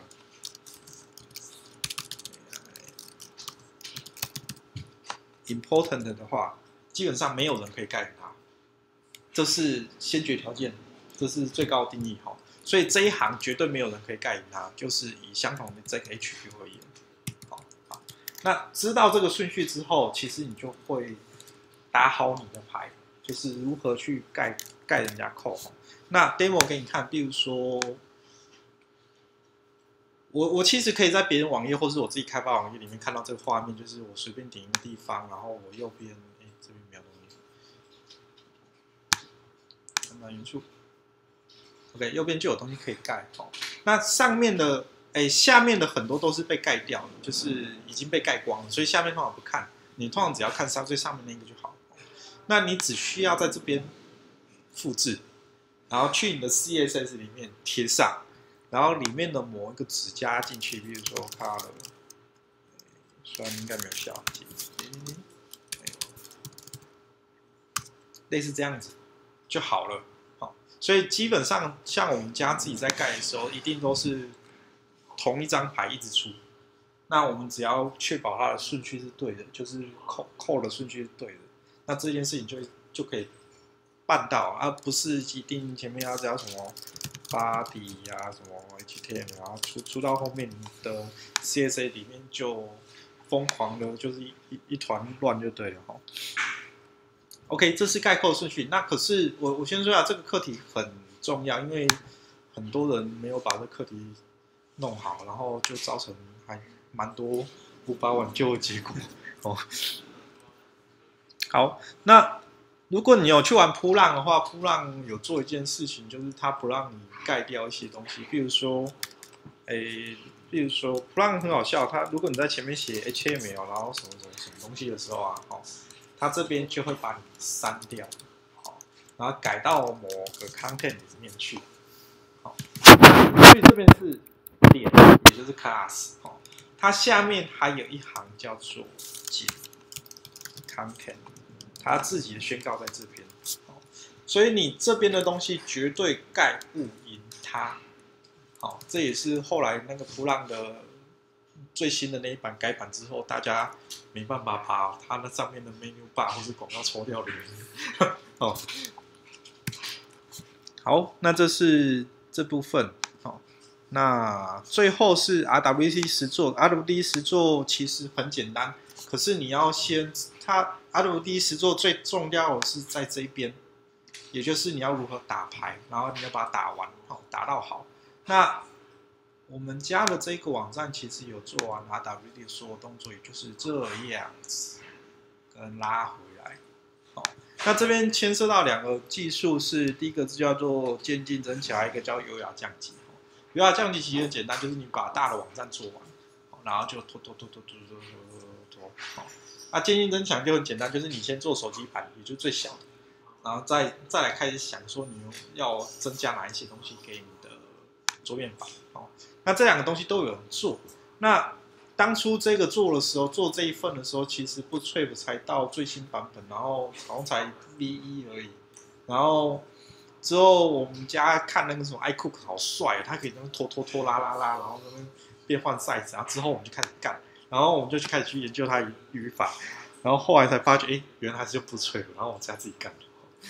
important 的话，基本上没有人可以盖赢它，这是先决条件，这是最高定义哈。所以这一行绝对没有人可以盖赢它，就是以相同的这个 HQ 而言。好，那知道这个顺序之后，其实你就会打好你的牌，就是如何去盖人家扣。那 demo 给你看，比如说我其实可以在别人网页或是我自己开发网页里面看到这个画面，就是我随便点一个地方，然后我右边这边没有东西，看到远处。OK， 右边就有东西可以盖哦。那上面的，下面的很多都是被盖掉的，就是已经被盖光了，所以下面通常不看，你通常只要看最上面那个就好。那你只需要在这边复制，然后去你的 CSS 里面贴上，然后里面的某一个值加进去，比如说它的，虽然应该没有效，类似这样子就好了。所以基本上，像我们家自己在盖的时候，一定都是同一张牌一直出。那我们只要确保它的顺序是对的，就是扣的顺序是对的，那这件事情就可以办到，而不是一定前面要什么 body 啊，什么 HTML， 然后出到后面你的 CSS 里面就疯狂的，就是一团乱就对了哈。OK， 这是概括顺序。那可是我先说一下，这个课题很重要，因为很多人没有把这课题弄好，然后就造成还蛮多无法挽救的结果。哦，好，那如果你有去玩扑浪的话，扑浪有做一件事情，就是它不让你盖掉一些东西，比如说扑浪很好笑，它如果你在前面写 HTML， 然后什么东西的时候啊，它这边就会把你删掉，然后改到某个 content 里面去，所以这边是点，也就是 class， 它下面还有一行叫做解 content， 它自己的宣告在这边，所以你这边的东西绝对盖不赢它，这也是后来那个扑浪的最新的那一版改版之后，大家没办法把它那上面的 menu bar 或是广告抽掉的原因。哦，好，那这是这部分。好，那最后是 RWD 实作。RWD 实作其实很简单，可是你要它 RWD 实作最重要的是在这边，也就是你要如何打牌，然后你要把它打完，打到好。那我们家的这个网站其实有做完 RWD 的所有动作，也就是这样子，跟拉回来。那这边牵涉到两个技术，是第一个叫做渐进增强，一个叫优雅降级。优雅降级其实很简单，就是你把大的网站做完，然后就拖。那渐进增强就很简单，就是你先做手机版，也就是最小的，然后再来开始想说你要增加哪一些东西给你的桌面版。那这两个东西都有人做。那当初这个做的时候，做这一份的时候，其实Bootstrap才到最新版本，然后好像才 V1 而已。然后之后我们家看那个什么 iCook 好帅，他可以那么拖拉，然后那边变换 size， 然后之后我们就开始干，然后我们就开始去研究它的语法，然后后来才发觉，原来还是用Bootstrap，然后我们家自己干。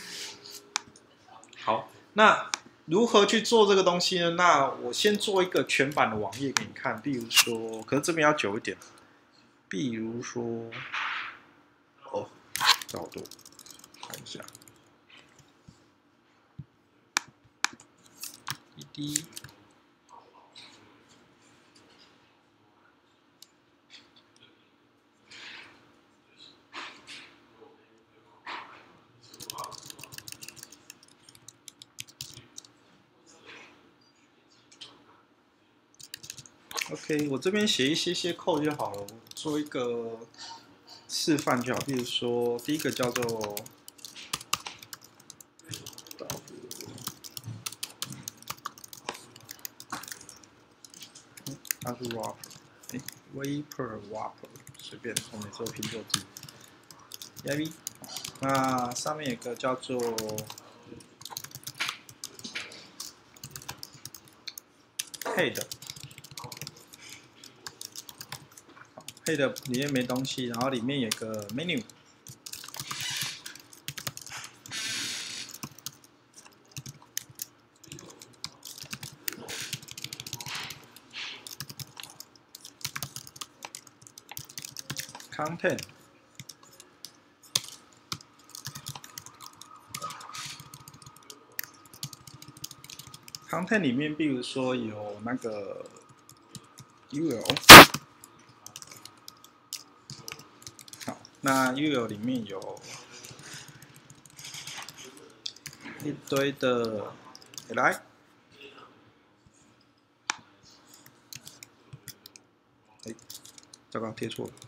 好，那如何去做这个东西呢？那我先做一个全版的网页给你看，比如说，可是这边要久一点，比如说，这好多，看一下，ED。OK， 我这边写一些扣就好了，我做一个示范就好。比如说，第一个叫做它是 Vapor Vapor， 随便，我们做拼错字 ，DIV。那上面有个叫做 Head， Head 里面没东西，然后里面有个 Menu。 Content， 里面，比如说有那个 URL， 好，那 URL 里面有一堆的 来，糟糕，贴错了。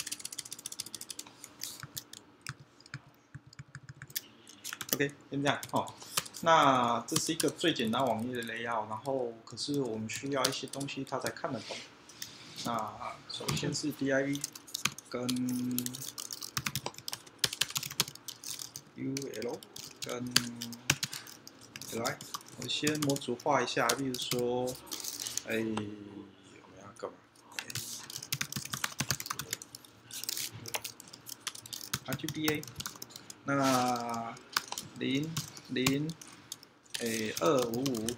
OK， 先这样哦。那这是一个最简单网页的 layout， 然后可是我们需要一些东西它才看得懂。那首先是 div 跟 ul 跟 来，我先模组化一下，比如说，我们要干嘛？RGBA， 那255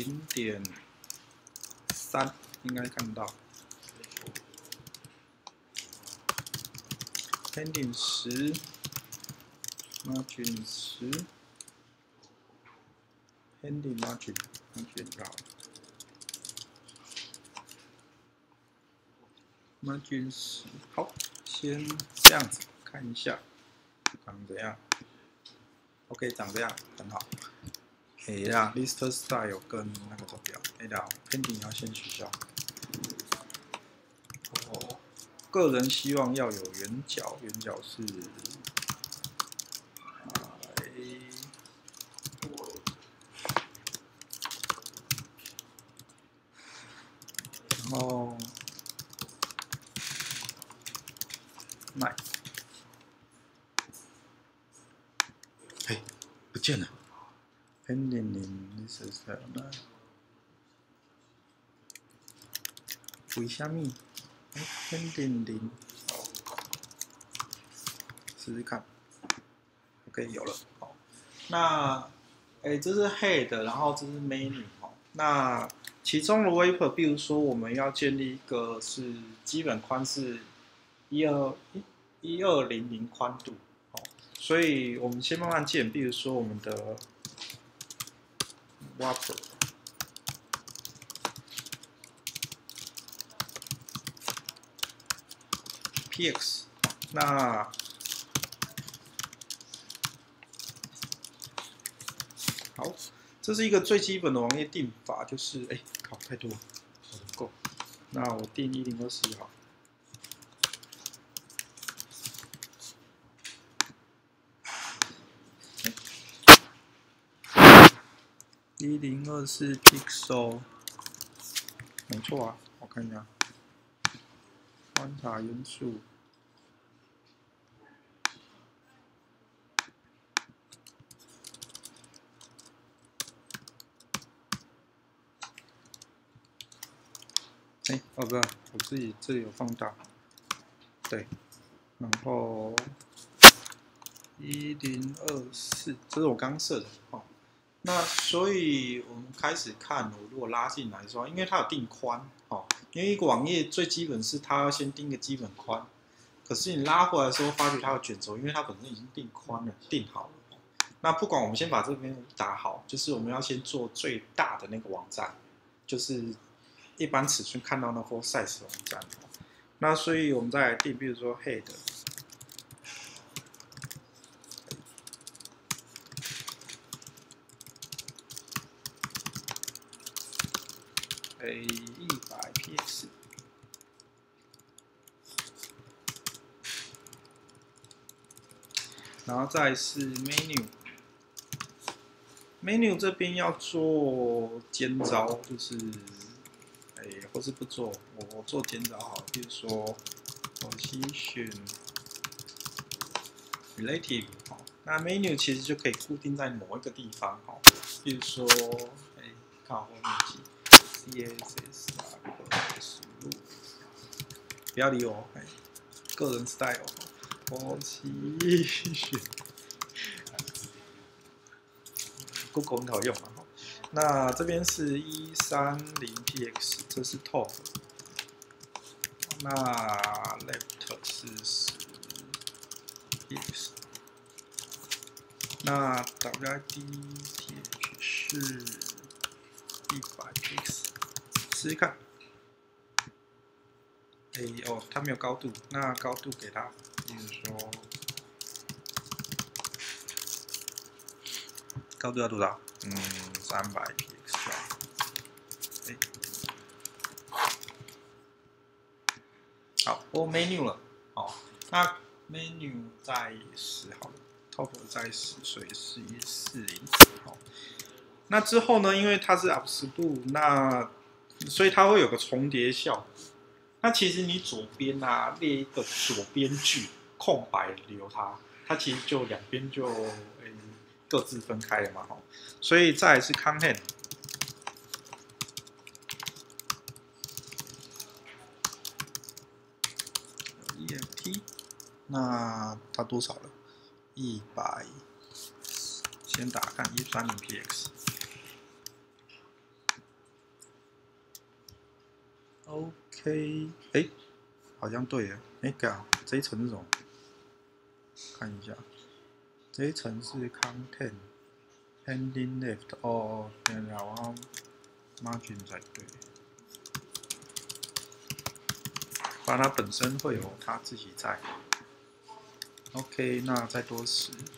0.3应该看到。Pending 10 ，Margin 10 ，Pending Margin 到 ，Margin 10，好，先这样子看一下，长怎样 ？OK， 长这样很好。呀 ，List Style 跟那个图表，Pending 要先取消。个人希望要有圆角，圆角是然后买，不见了 ，Pending 0 List Style 呢？为什么？Pending 0。 试试看 ，OK， 有了。好，那这是 Head， 然后这是 Menu 哦。那其中的 Vapor， 比如说我们要建立一个是基本宽是1200宽度，哦，所以我们先慢慢建。比如说我们的 Vapor PX， 那好，这是一个最基本的网页定法，就是靠太多了，不够。那我定1024好。1024 pixel， 没错啊，我看一下，观察元素。 不是，我自己这里有放大，对，然后1024，这是我刚设的哦。那所以我们开始看，我如果拉进来说，因为它有定宽哦，因为一个网页最基本是它要先定一个基本宽，可是你拉回来的时候发觉它有卷轴，因为它本身已经定宽了，定好了。那不管我们先把这边打好，就是我们要先做最大的那个网站，就是。 一般尺寸看到那 full size 网站，那所以我们再来定，比如说 head， 100 px， 然后再是 menu 这边要做尖招，就是或是不做，我做减少好，比如说 position relative 那 menu 其实就可以固定在某一个地方比如说看后面记 CSS 不要理我个人 style position Google 很好用嘛那这边是130px， 这是 top。那 left 是10px， 那 width 是100px， 试试看。它没有高度，那高度给它，比如说高度要多少？300px 好，我 menu 了，那 menu 在10好了 ，top 在10，所以是140。好，那之后呢，因为它是 absolute， 那所以它会有个重叠效果。那其实你左边列一个左边距空白留它其实就两边就各自分开了嘛，所以再来是 content。EFT， 那它多少了？100，先打看130px。OK， 好像对耶。这一层是什么？看一下，这一层是 content ending left 然后 margin 才对。不然它本身会有它自己在。OK， 那再多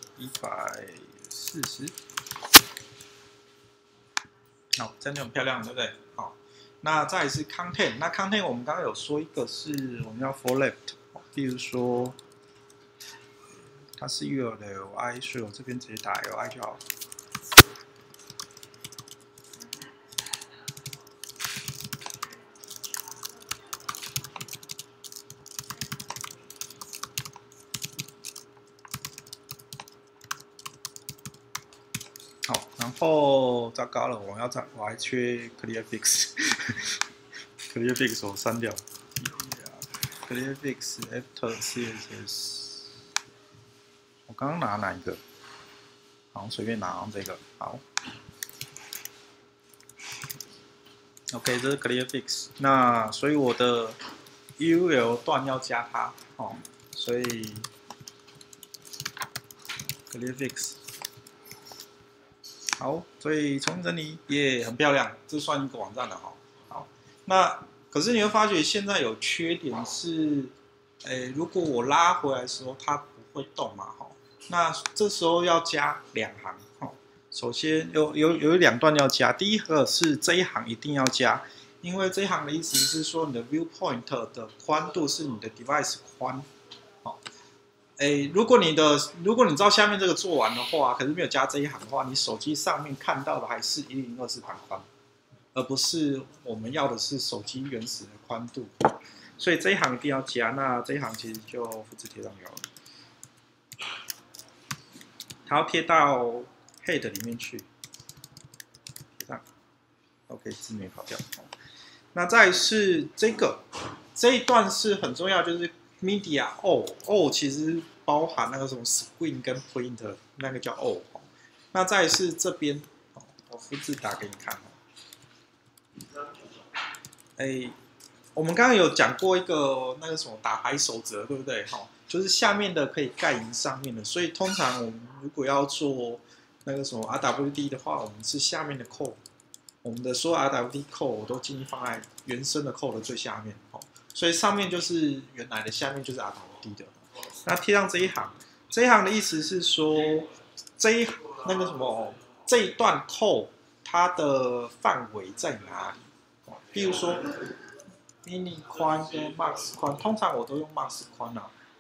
140。好，这样就很漂亮，对不对？好，那再来是 content， 那 content 我们刚刚有说一个是我们要 for left， 比如说它是 URL， 所以我这边直接打 li 就好了。好，然后糟糕了，我还缺 clearfix，clearfix 我删掉 ，clearfix after CSS， 我刚刚拿哪一个？好像随便拿，好像这个好。OK， 这是 clearfix， 那所以我的 URL 段要加它所以 clearfix。好，所以重新整理也很漂亮，这算一个网站了好，那可是你会发觉现在有缺点是，如果我拉回来的时候它不会动嘛那这时候要加2行首先有2段要加，第一个是这一行一定要加，因为这一行的意思是说你的 viewpoint 的宽度是你的 device 宽如果你知道下面这个做完的话，可是没有加这一行的话，你手机上面看到的还是1024版宽，而不是我们要的是手机原始的宽度，所以这一行一定要加。那这一行其实就复制贴上就好了，它要贴到 head 里面去，贴上 ，OK， 字没跑掉。那再是这一段是很重要，就是 media all 其实包含那个什么 screen 跟 print 那个叫 all。那再是这边，我复制打给你看我们刚刚有讲过一个那个什么打牌守则，对不对？就是下面的可以盖赢上面的，所以通常我们如果要做那个什么 RWD 的话，我们是下面的 code， 我们的所有 RWD code 我都尽力放在原生的 code 的最下面所以上面就是原来的，下面就是 RWD 的。那贴上这一行的意思是说，这一段 code 它的范围在哪里？比如说 mini 宽跟 max 宽，通常我都用 max 宽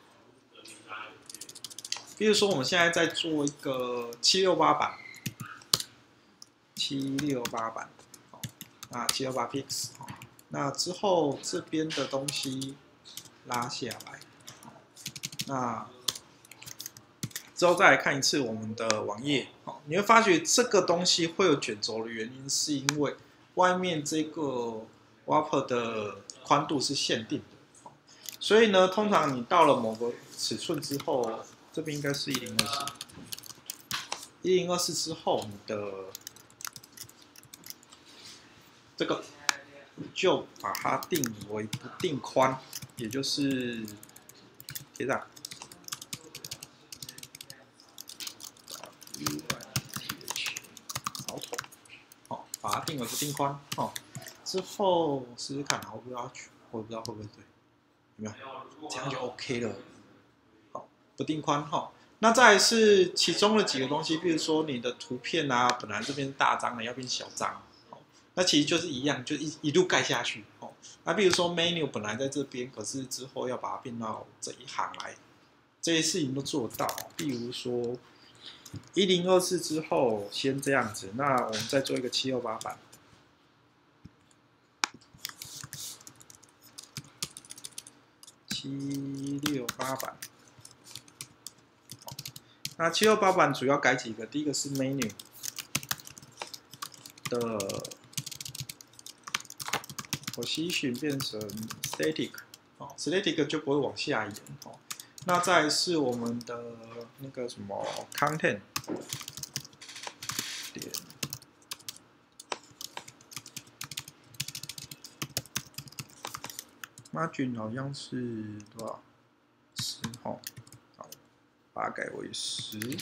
比如说我们现在在做一个768版，768版，那768 px， 那之后这边的东西拉下来，那之后再来看一次我们的网页，你会发觉这个东西会有卷轴的原因，是因为外面这个 Wrapper 的宽度是限定的，所以呢，通常你到了某个尺寸之后，这边应该是1024之后，你的这个就把它定为不定宽，也就是贴上。好头，好，把它定为不定宽，之后试试看，我不知道会不会对，有没有？这样就 OK 了。好，不定宽哈。那再来是其中的几个东西，比如说你的图片啊，本来这边大张的要变小张，那其实就是一样，就一路盖下去。那比如说 menu 本来在这边，可是之后要把它变到这一行来，这些事情都做到。比如说1024之后先这样子，那我们再做一个768版。768版，那768版主要改几个？第一个是 menu 的 position 变成 static，static 就不会往下延。那再来是我们的那个什么 content 点 margin 好像是多少？10好，把它改为10。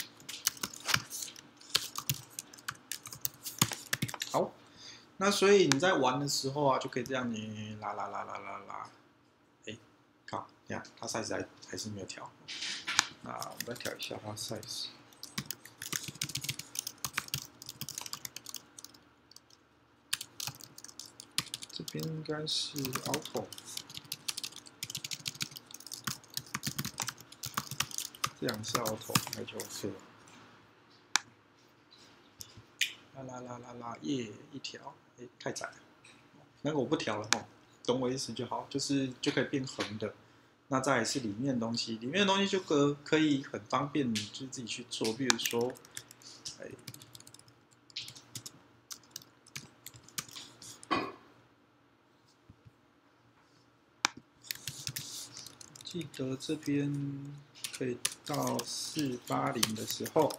好，那所以你在玩的时候啊，就可以这样你拉。哎，靠，你看它 size 还是没有调。那我们再调一下它 size。这边应该是 auto。这样是 auto， 那就 OK 了。拉，耶，一条，哎，太窄了，那个我不调了哈，懂我意思就好，就可以变横的。那再来是里面的东西，里面的东西就可以很方便，你就自己去做，比如说，记得这边可以到480的时候，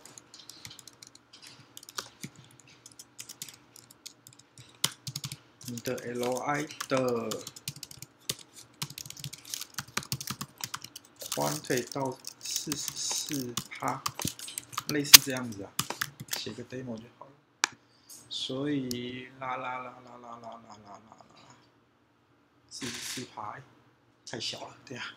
你的 LI 的宽可以到44%，类似这样子啊，写个 demo 就好了。所以拉，44%太小了，对啊。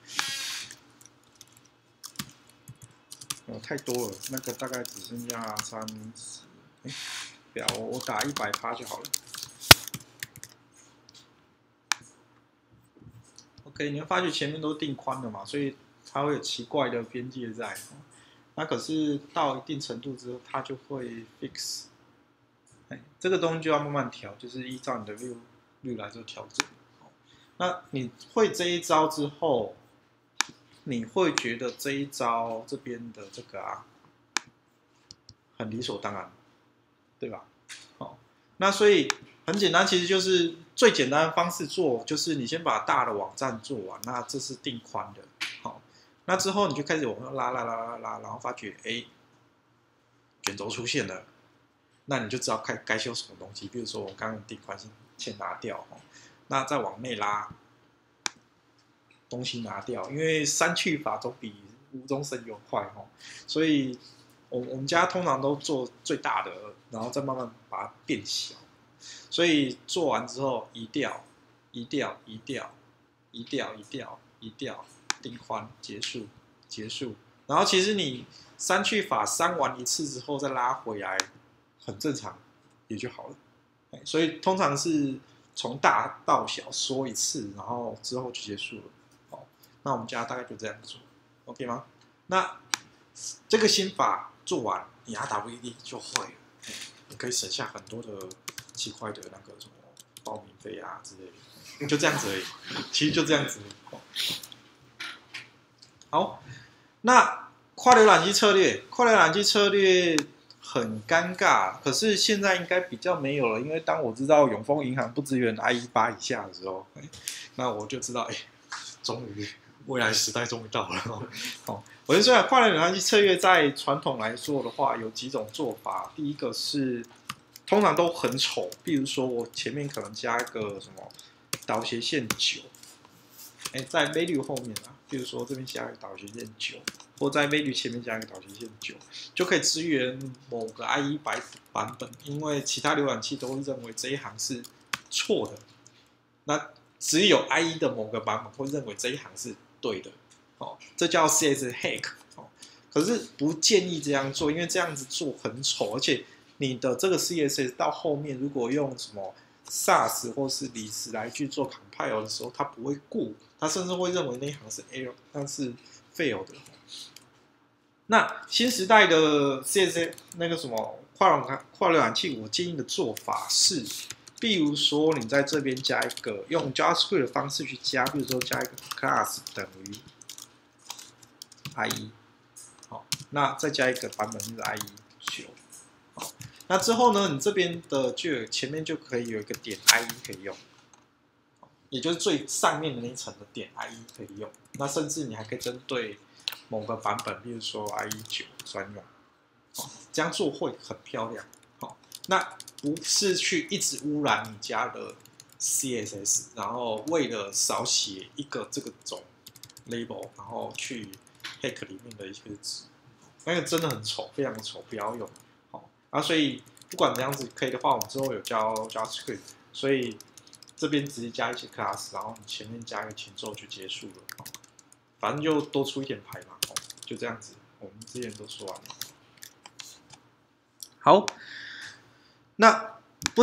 太多了，那个大概只剩下30，不要，我打100%就好了。OK， 你会发觉前面都定宽了嘛，所以它会有奇怪的边界在。那可是到一定程度之后，它就会 fix。这个东西就要慢慢调，就是依照你的率来做调整。那你会这一招之后，你会觉得这一招这边的这个啊，很理所当然，对吧？那所以很简单，其实就是最简单的方式做，就是你先把大的网站做完，那这是定宽的，那之后你就开始往上拉，然后发觉卷轴出现了，那你就知道该修什么东西。比如说我刚刚定宽先拿掉，那再往内拉，东西拿掉，因为删去法总比无中生有快，所以我们家通常都做最大的，然后再慢慢把它变小。所以做完之后移掉，定宽结束。然后其实你删去法删完一次之后再拉回来，很正常，也就好了。所以通常是从大到小缩一次，然后之后就结束了。那我们家大概就这样做 ，OK 吗？那这个心法做完，你 RWD 就会了，你可以省下很多的奇怪的那个什么报名费啊之类的。 就这样子而已，其实就这样子。好，那跨浏览器策略很尴尬，可是现在应该比较没有了，因为当我知道永丰银行不支援 IE8 以下的时候，那我就知道，终于未来时代终于到了。好，我就说跨浏览器策略在传统来说的话，有几种做法。第一个是通常都很丑，比如说我前面可能加一个什么导斜线9，在 value 后面啊，比如说这边加一个导斜线9，或在 value 前面加一个导斜线9，就可以支援某个 IE 版本，因为其他浏览器都会认为这一行是错的，那只有 IE 的某个版本会认为这一行是对的，这叫 CS hack，可是不建议这样做，因为这样子做很丑，而且你的这个 CSS 到后面如果用什么 SAS 或是李斯来去做 compile 的时候，它不会顾，它甚至会认为那一行是 error， 但是 fail 的。那新时代的 CSS 那个什么跨浏览器，我建议的做法是，比如说你在这边加一个用 JavaScript 的方式去加，比如说加一个 class 等于 IE， 好，那再加一个版本是 IE9， 好，那之后呢，你这边的前面就可以有一个点 IE 可以用，也就是最上面的那一层的点 IE 可以用。那甚至你还可以针对某个版本，比如说 IE9 专用，这样做会很漂亮。那不是去一直污染你家的 CSS， 然后为了少写一个这个种 label， 然后去 hack 里面的一些字，那个真的很丑，非常的丑，不要用。所以不管怎样子可以的话，我们之后有教 JavaScript， 所以这边直接加一些 class， 然后你前面加一个前奏就结束了。反正就多出一点牌嘛，就这样子，我们之前都说完了。好，那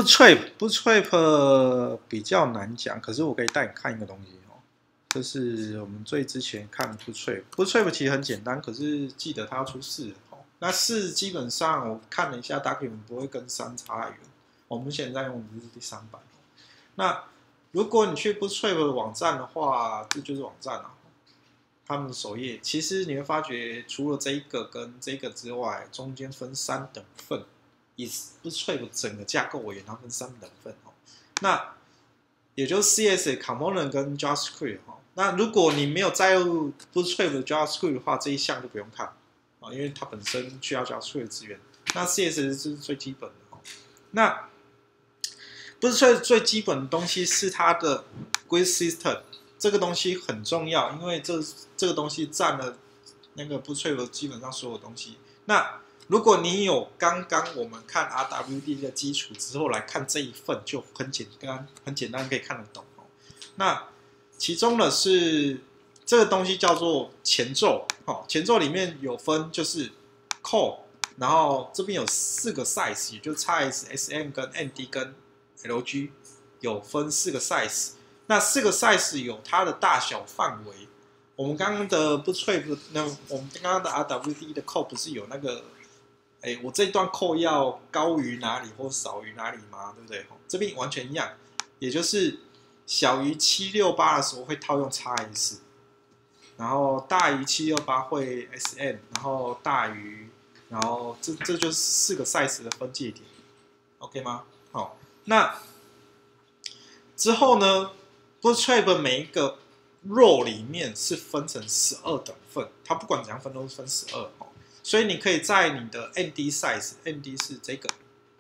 Bootstrap 比较难讲，可是我可以带你看一个东西这是我们最之前看 Bootstrap 其实很简单，可是记得它要出4那4基本上我看了一下 document 不会跟3差太远，我们现在用的是第3版。那如果你去 Bootstrap 的网站的话，这就是网站啊。他们的首页其实你会发觉，除了这一个跟这个之外，中间分3等份。以 Bootstrap 整个架构而言，它分3等份那也就是 CSS Component 跟 JavaScript 那如果你没有载入 Bootstrap 的 JavaScript 的话，这一项就不用看因为它本身需要 JavaScript 资源。那 CSS 是最基本的那 Bootstrap 最基本的东西是它的 Grid System。这个东西很重要，因为这个东西占了那个 Bootstrap 基本上所有东西。那如果你有刚刚我们看 RWD 的基础之后来看这一份，就很简单可以看得懂那其中的是这个东西叫做前奏前奏里面有分就是 core， 然后这边有4个 size， 也就是 XS、SM 跟 ND 跟 LG 有分4个 size。那4个 size 有它的大小范围。我们刚刚的 Bootstrap， 我们刚刚的 RWD 的 code 不是有那个，我这段 code 要高于哪里或少于哪里吗？对不对？这边完全一样，也就是小于768的时候会套用 XS， 然后大于768会 SM， 然后大于，然后这就是4个 size 的分界点 ，OK 吗？好，那之后呢？Bootstrap 每一个 row 里面是分成12等份，它不管怎样分都是分12所以你可以在你的 ND size，ND 是这个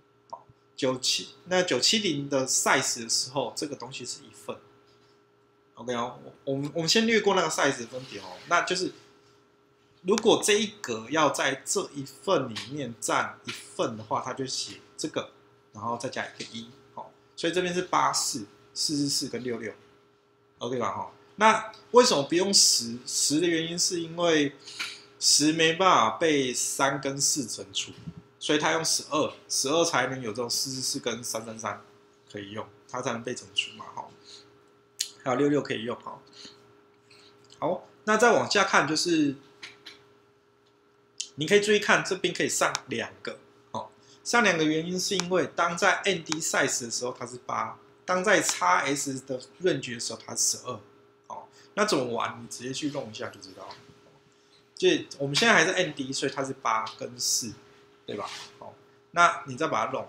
970的 size 的时候，这个东西是1份。OK 我们先略过那个 size 的分别那就是如果这一格要在这一份里面占1份的话，它就写这个，然后再加一个1所以这边是84、444跟66。OK 吧那为什么不用10的原因是因为10没办法被3跟4乘除，所以它用12才能有这种444跟333可以用，它才能被乘除嘛还有66可以用好，那再往下看就是你可以注意看这边可以上2个上2个原因是因为当在 ND size 的时候它是8， 当在 XS 的 range 的时候，它是12。哦，那怎么玩？你直接去弄一下就知道了。就我们现在还是 ND， 所以它是8跟4，对吧？哦，那你再把它弄，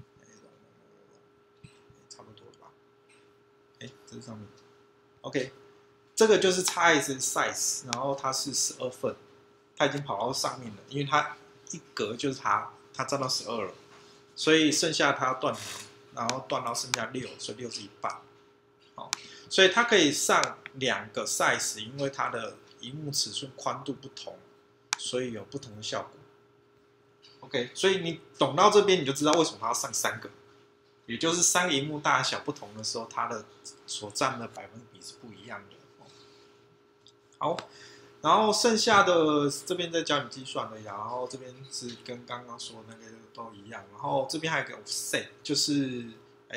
差不多了吧？这是上面 ，OK， 这个就是 XS size， 然后它是12份，它已经跑到上面了，因为它一格就是它占到12了，所以剩下它要断行，然后断到剩下6，所以6是一半。好，所以它可以上2个 size， 因为它的萤幕尺寸宽度不同，所以有不同的效果。OK， 所以你懂到这边，你就知道为什么它要上3个，也就是3个萤幕大小不同的时候，它的所占的百分比是不一样的。好，然后剩下的这边再教你计算的，然后这边是跟刚刚说的那个都一样，然后这边还有一个 offset， 就是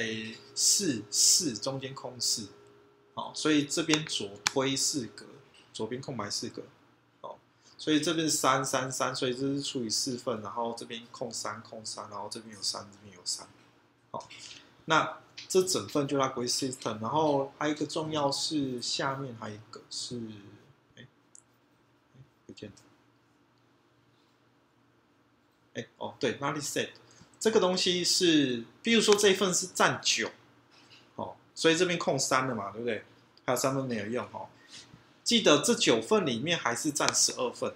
4中间空4，好，所以这边左推4格，左边空白4格，好，所以这边是3、3、3，所以这是除以4份，然后这边空3、空3，然后这边有3，这边有3，好，那这整份就它归 system， 然后还有一个重要是下面还有一个是。不见了，对 ，multi set 这个东西是，比如说这一份是占9，所以这边空3了嘛，对不对？还有3份没有用，记得这9份里面还是占12份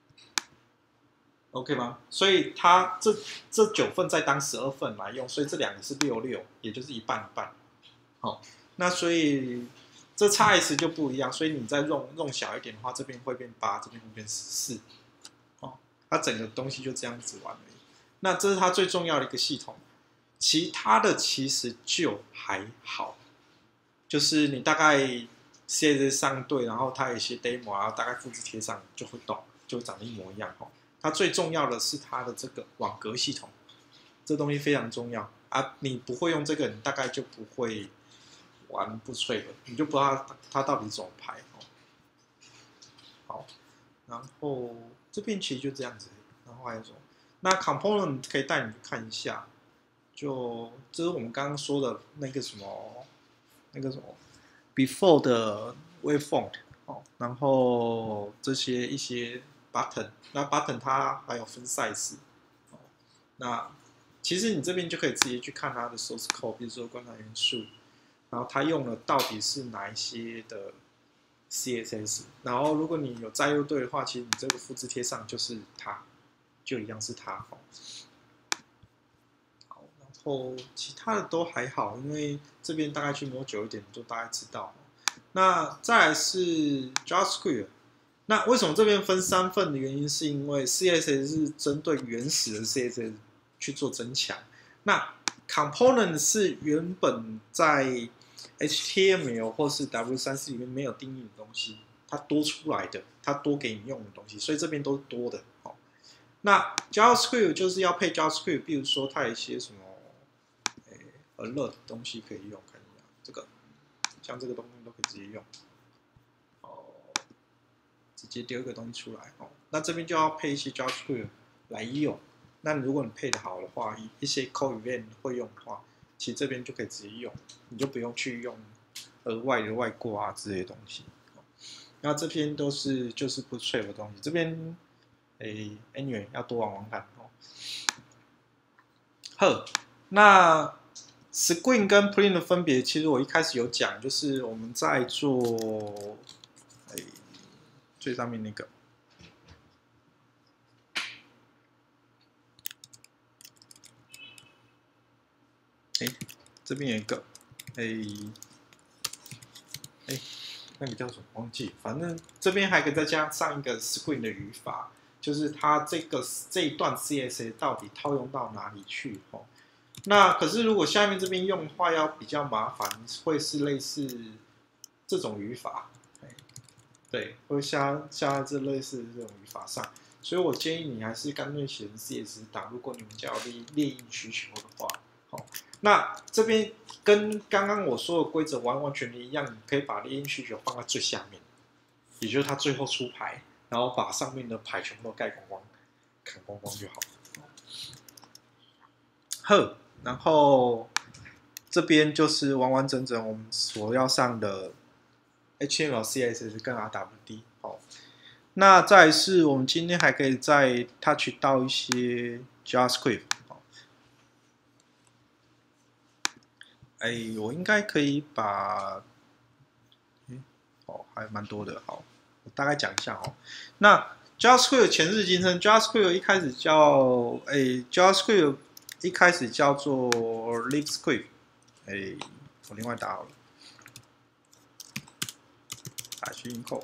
，OK 吗？所以它这9份再当12份来用，所以这2个是66，也就是一半一半，好，那所以。这 XS 就不一样，所以你再弄小一点的话，这边会变8，这边会变14，它整个东西就这样子玩而已。那这是它最重要的一个系统，其他的其实就还好，就是你大概 CSS 上对，然后它有一些 demo 啊，大概复制贴上就会动，就长得一模一样。它最重要的是它的这个网格系统，这东西非常重要啊！你不会用这个，你大概就不会。玩不脆了，你就不知道它到底怎么排。好，然后这边其实就这样子，然后还有什么？那 component 可以带你去看一下，就这是我们刚刚说的那个什么 before 的 waveform 然后这些一些 button， 那 button 它还有分 size，那其实你这边就可以直接去看它的 source code， 比如说观察元素。然后它用了到底是哪一些的 CSS， 然后如果你有摘录对的话，其实你这个复制贴上就是它，就一样是它。好，然后其他的都还好，因为这边大概去摸久一点，你就大概知道。那再来是 JavaScript， 那为什么这边分3份的原因，是因为 CSS 是针对原始的 CSS 去做增强，那 Component 是原本在HTML 或是 W3C 里面没有定义的东西，它多出来的，它多给你用的东西，所以这边都是多的。那 JavaScript 就是要配 JavaScript， 比如说它有一些什么alert 的东西可以用，看一下这个，像这个东西都可以直接用，直接丢一个东西出来。那这边就要配一些 JavaScript 来用。那如果你配的好的话，一些 code event 会用的话，其实这边就可以直接用，你就不用去用额外的外挂啊之类的东西。那这边都是就是不脆的东西，这边anyway 要多玩玩看。好，那 screen 跟 print 的分别，其实我一开始有讲，就是我们在做最上面那个。这边有一个，那个叫什么忘记，反正这边还可以再加上一个 screen 的语法，就是它这一段 CSS 到底套用到哪里去那可是如果下面这边用的话，要比较麻烦，会是类似这种语法，对，会下在这类似这种语法上，所以我建议你还是干脆写成 CSS 档，如果你们家有列印需求的话。那这边跟刚刚我说的规则完完全全一样，你可以把列印需求放在最下面，也就是它最后出牌，然后把上面的牌全部都盖光光，砍光光就好。然后这边就是完完整整我们所要上的 HTML、CSS 跟 RWD。好，那再来是我们今天还可以再 touch 到一些 JavaScript。哎，我应该可以把，还蛮多的。好，我大概讲一下哦。那 JavaScript 前世今生 ，JavaScript 一开始叫，JavaScript 一开始叫做 LiveScript。我另外打好了，打去 encode，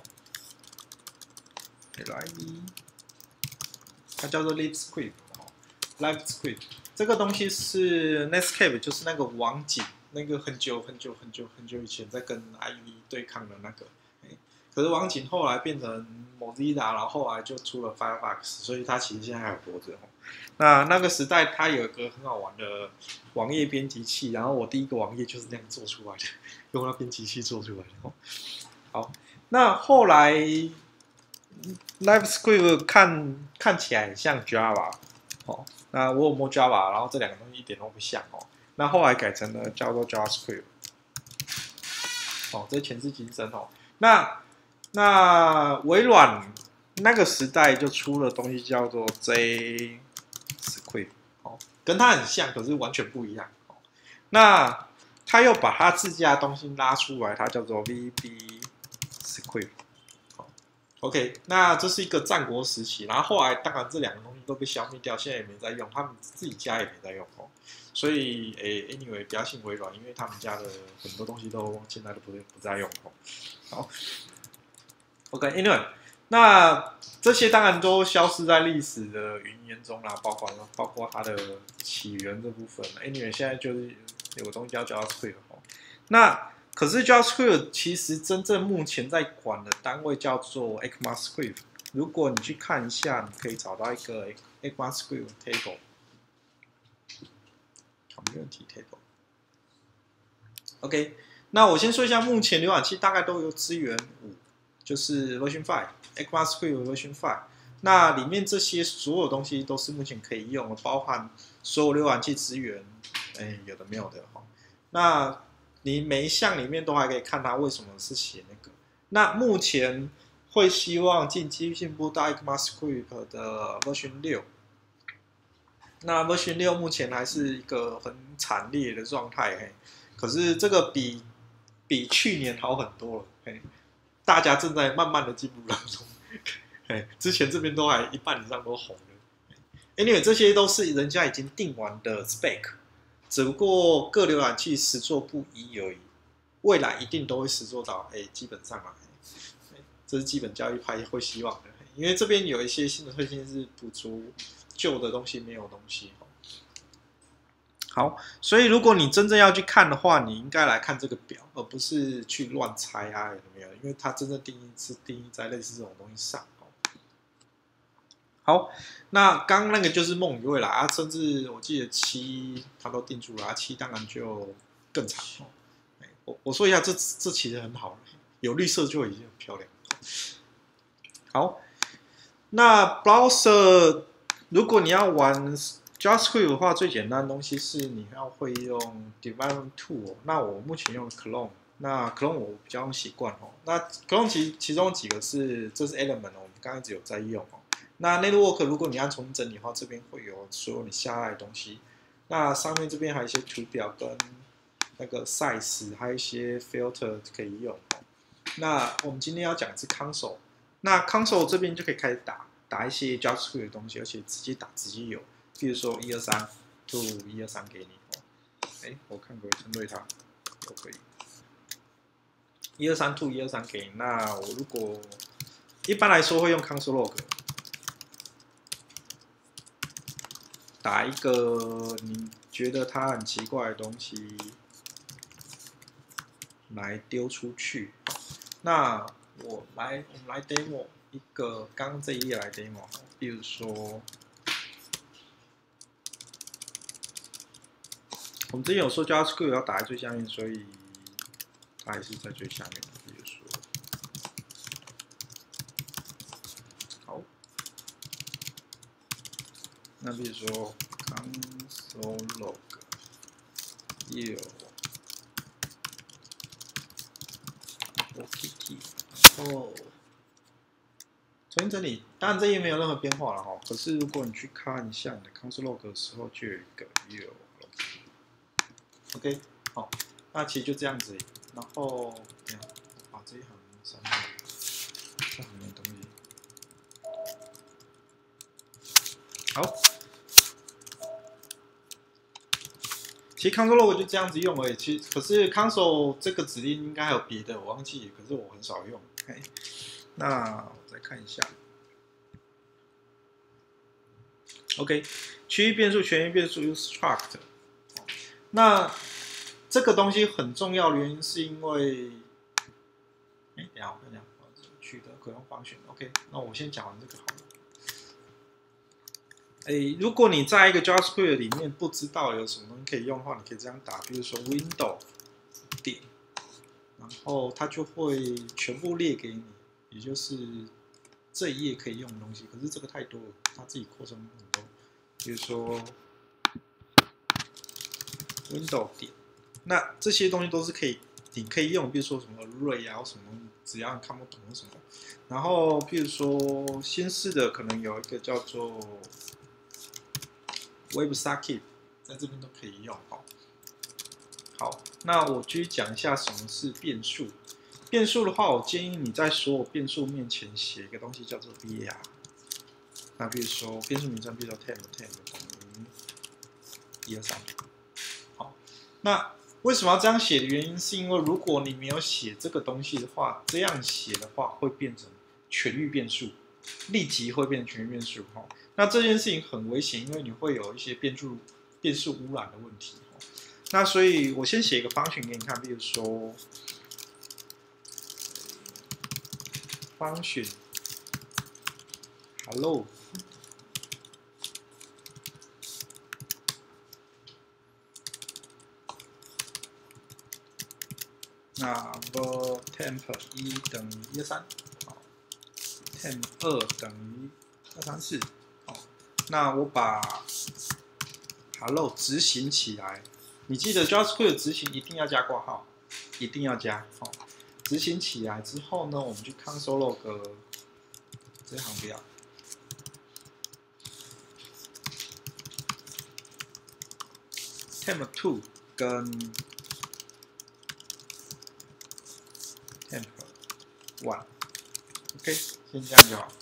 来，它叫做 LiveScript。LiveScript 这个东西是 Netscape， 就是那个网景，那个很久以前在跟 IE 对抗的那个。可是网景后来变成 Mozilla， 然后后来就出了 Firefox， 所以它其实现在还有活着。那个时代，它有一个很好玩的网页编辑器，然后我第一个网页就是那样做出来的，用那编辑器做出来的。好，那后来 LiveScript 看起来很像 Java， 那我有摸 Java， 然后这两个东西一点都不像哦。那后来改成了叫做 JavaScript， 这是前世今生哦。那微软那个时代就出了东西叫做 JScript， 跟它很像，可是完全不一样。那他又把他自家的东西拉出来，它叫做 VBScript。OK， 那这是一个战国时期，然后后来当然这两个东西都被消灭掉，现在也没在用，他们自己家也没在用哦。所以anyway 不要信微软，因为他们家的很多东西都现在都不再用哦。好 ，OK，anyway， 那这些当然都消失在历史的云烟中啦，包括它的起源这部分。anyway， 现在就是有个东西叫 JavaScript 哦。那可是 JavaScript 其实真正目前在管的单位叫做 ECMAScript。如果你去看一下，你可以找到一个 ECMAScript table。Community table。OK， 那我先说一下，目前浏览器大概都有支援5，就是 Version 5，ECMAScript Version 5。那里面这些所有东西都是目前可以用的，包含所有浏览器资源，有的没有的哈。那你每一项里面都还可以看它为什么是写那个。那目前会希望进步到 ECMAScript 的 Version 6。那 Version 6目前还是一个很惨烈的状态，可是这个比去年好很多了，大家正在慢慢的进步当中。之前这边都还一半以上都红了。Anyway， 这些都是人家已经定完的 spec。只不过各浏览器实作不一而已，未来一定都会实作到，基本上啊，这是基本教育派会希望的，因为这边有一些新的特性是补足旧的东西没有东西。好，所以如果你真正要去看的话，你应该来看这个表，而不是去乱猜啊，有没有？因为它真正定义是定义在类似这种东西上。好，那刚那个就是梦与未来啊，甚至我记得7它都定住了啊，7当然就更长哦。我说一下，这其实很好，有绿色就已经很漂亮。好，那 browser 如果你要玩 JavaScript 的话，最简单的东西是你要会用 Development Tool。那我目前用 Clone， 那 Clone 我比较用习惯哦。那 Clone 其中几个这是 Element， 我们刚才只有在用哦。那 Network 如果你按重新整理的话，这边会有所有你下来的东西。那上面这边还有一些图表跟那个 size， 还有一些 filter 可以用。那我们今天要讲的是 console， 那 console 这边就可以开始打一些 JavaScript 的东西，而且直接有，比如说123 to 123给你哦。我看可以针对它都可以。123 to 123给你。那我如果一般来说会用 console log。打一个你觉得它很奇怪的东西来丢出去。那我们来 demo 一个，刚这一页来 demo， 比如说我们之前有说 JavaScript 要打在最下面，所以它也是在最下面。比如说，好，那比如说 console log 有 OPT， 然后重新整理。当然这页没有任何变化了哈。可是如果你去看一下你的 console log 的时候，就有一个 OK， 好，那其实就这样子。然后这样，把这一行删掉，这行没东西。好。其实 console log 就这样子用而已。其实可是 console 这个指令应该还有别的，我忘记，可是我很少用。那我再看一下。OK， 区域变数、全域变数 use struct。那这个东西很重要的原因是因为，等一下我跟你讲，取得可用方选。OK， 那我先讲完这个好了。如果你在一个 JavaScript 里面不知道有什么东西可以用的话，你可以这样打，比如说 Window 点，然后它就会全部列给你，也就是这一页可以用的东西。可是这个太多了，它自己扩充很多，比如说 Window 点，那这些东西都是你可以用，比如说什么 Array 啊，什么只要你看不懂什么。然后比如说新式的可能有一个叫做WebSocket， 在这边都可以用。好，那我继续讲一下什么是变数。变数的话，我建议你在所有变数面前写一个东西叫做 var。那比如说变数名称，比如说 temp 等于123。好，那为什么要这样写的原因，是因为如果你没有写这个东西的话，这样写的话会变成全域变数，立即会变成全域变数。那这件事情很危险，因为你会有一些变数污染的问题。那所以我先写一个function给你看，比如说function hello， 那 temp 1等于123， temp 2等于234。那我把 hello 执行起来。你记得 JavaScript 执行一定要加括号，一定要加。执行起来之后呢，我们去 console log 这行不要。temp 2跟 temp 1，OK， 先这样就好。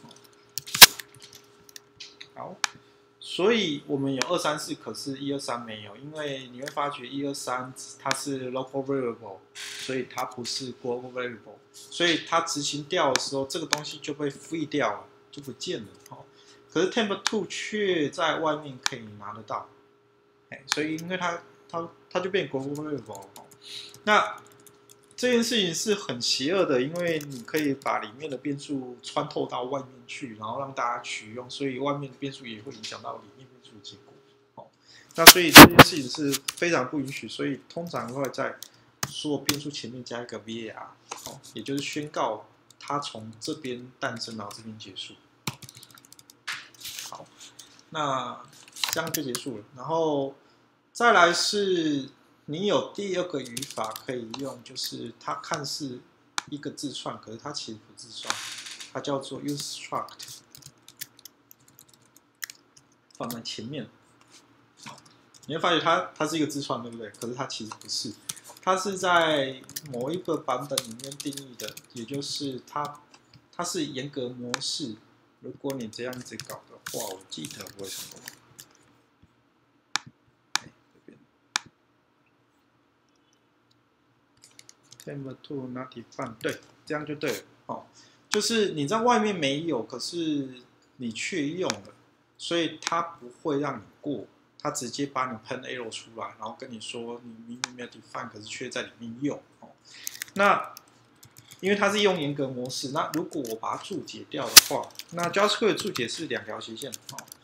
好。所以我们有234，可是123没有，因为你会发觉123它是 local variable， 所以它不是 global variable， 所以它执行掉的时候，这个东西就被 free 掉了，就不见了。可是 temp2 却在外面可以拿得到，所以因为它就变 global variable。那这件事情是很邪恶的，因为你可以把里面的变数穿透到外面去，然后让大家取用，所以外面的变数也会影响到里面变数的结果。那所以这件事情是非常不允许，所以通常会在所有变数前面加一个 var， 也就是宣告它从这边诞生到这边结束。好，那这样就结束了。然后再来是。你有第二个语法可以用，就是它看似一个字串，可是它其实不字串，它叫做 use struct， 放在前面。你会发觉它是一个字串，对不对？可是它其实不是，它是在某一个版本里面定义的，也就是它是严格模式。如果你这样子搞的话，我记得不会成功。temp2 not defined， 对，这样就对了。就是你在外面没有，可是你却用了，所以它不会让你过，它直接把你喷 error 出来，然后跟你说你明明没有 define， 可是却在里面用。那因为它是用严格模式，那如果我把它注解掉的话，那 JavaScript 注解是2条斜线，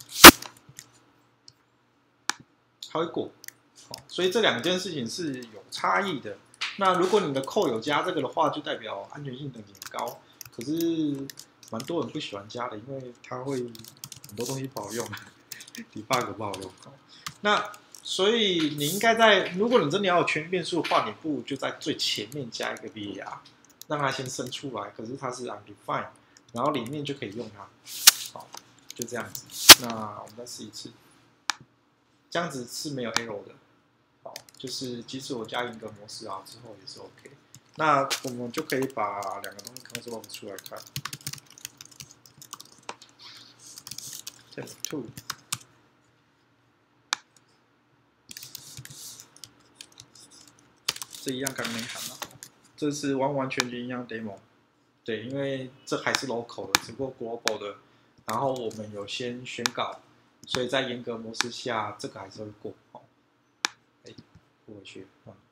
它会过。所以这2件事情是有差异的。那如果你的code有加这个的话，就代表安全性等级很高。可是蛮多人不喜欢加的，因为它会很多东西不好用 ，debug 不好用。那所以你应该如果你真的要有全域变数的话，你不如就在最前面加一个 var， 让它先生出来，可是它是 undefined， 然后里面就可以用它。好，就这样子。那我们再试一次，这样子是没有 error 的。好，就是即使我加严格模式啊之后也是 OK。那我们就可以把两个东西 console log 出来看。temp 2。这一样刚没喊了，这是完完全全一样 demo。对，因为这还是 local 的，只不过 global 的。然后我们有先选稿，所以在严格模式下，这个还是会过。哦，哎，过回去。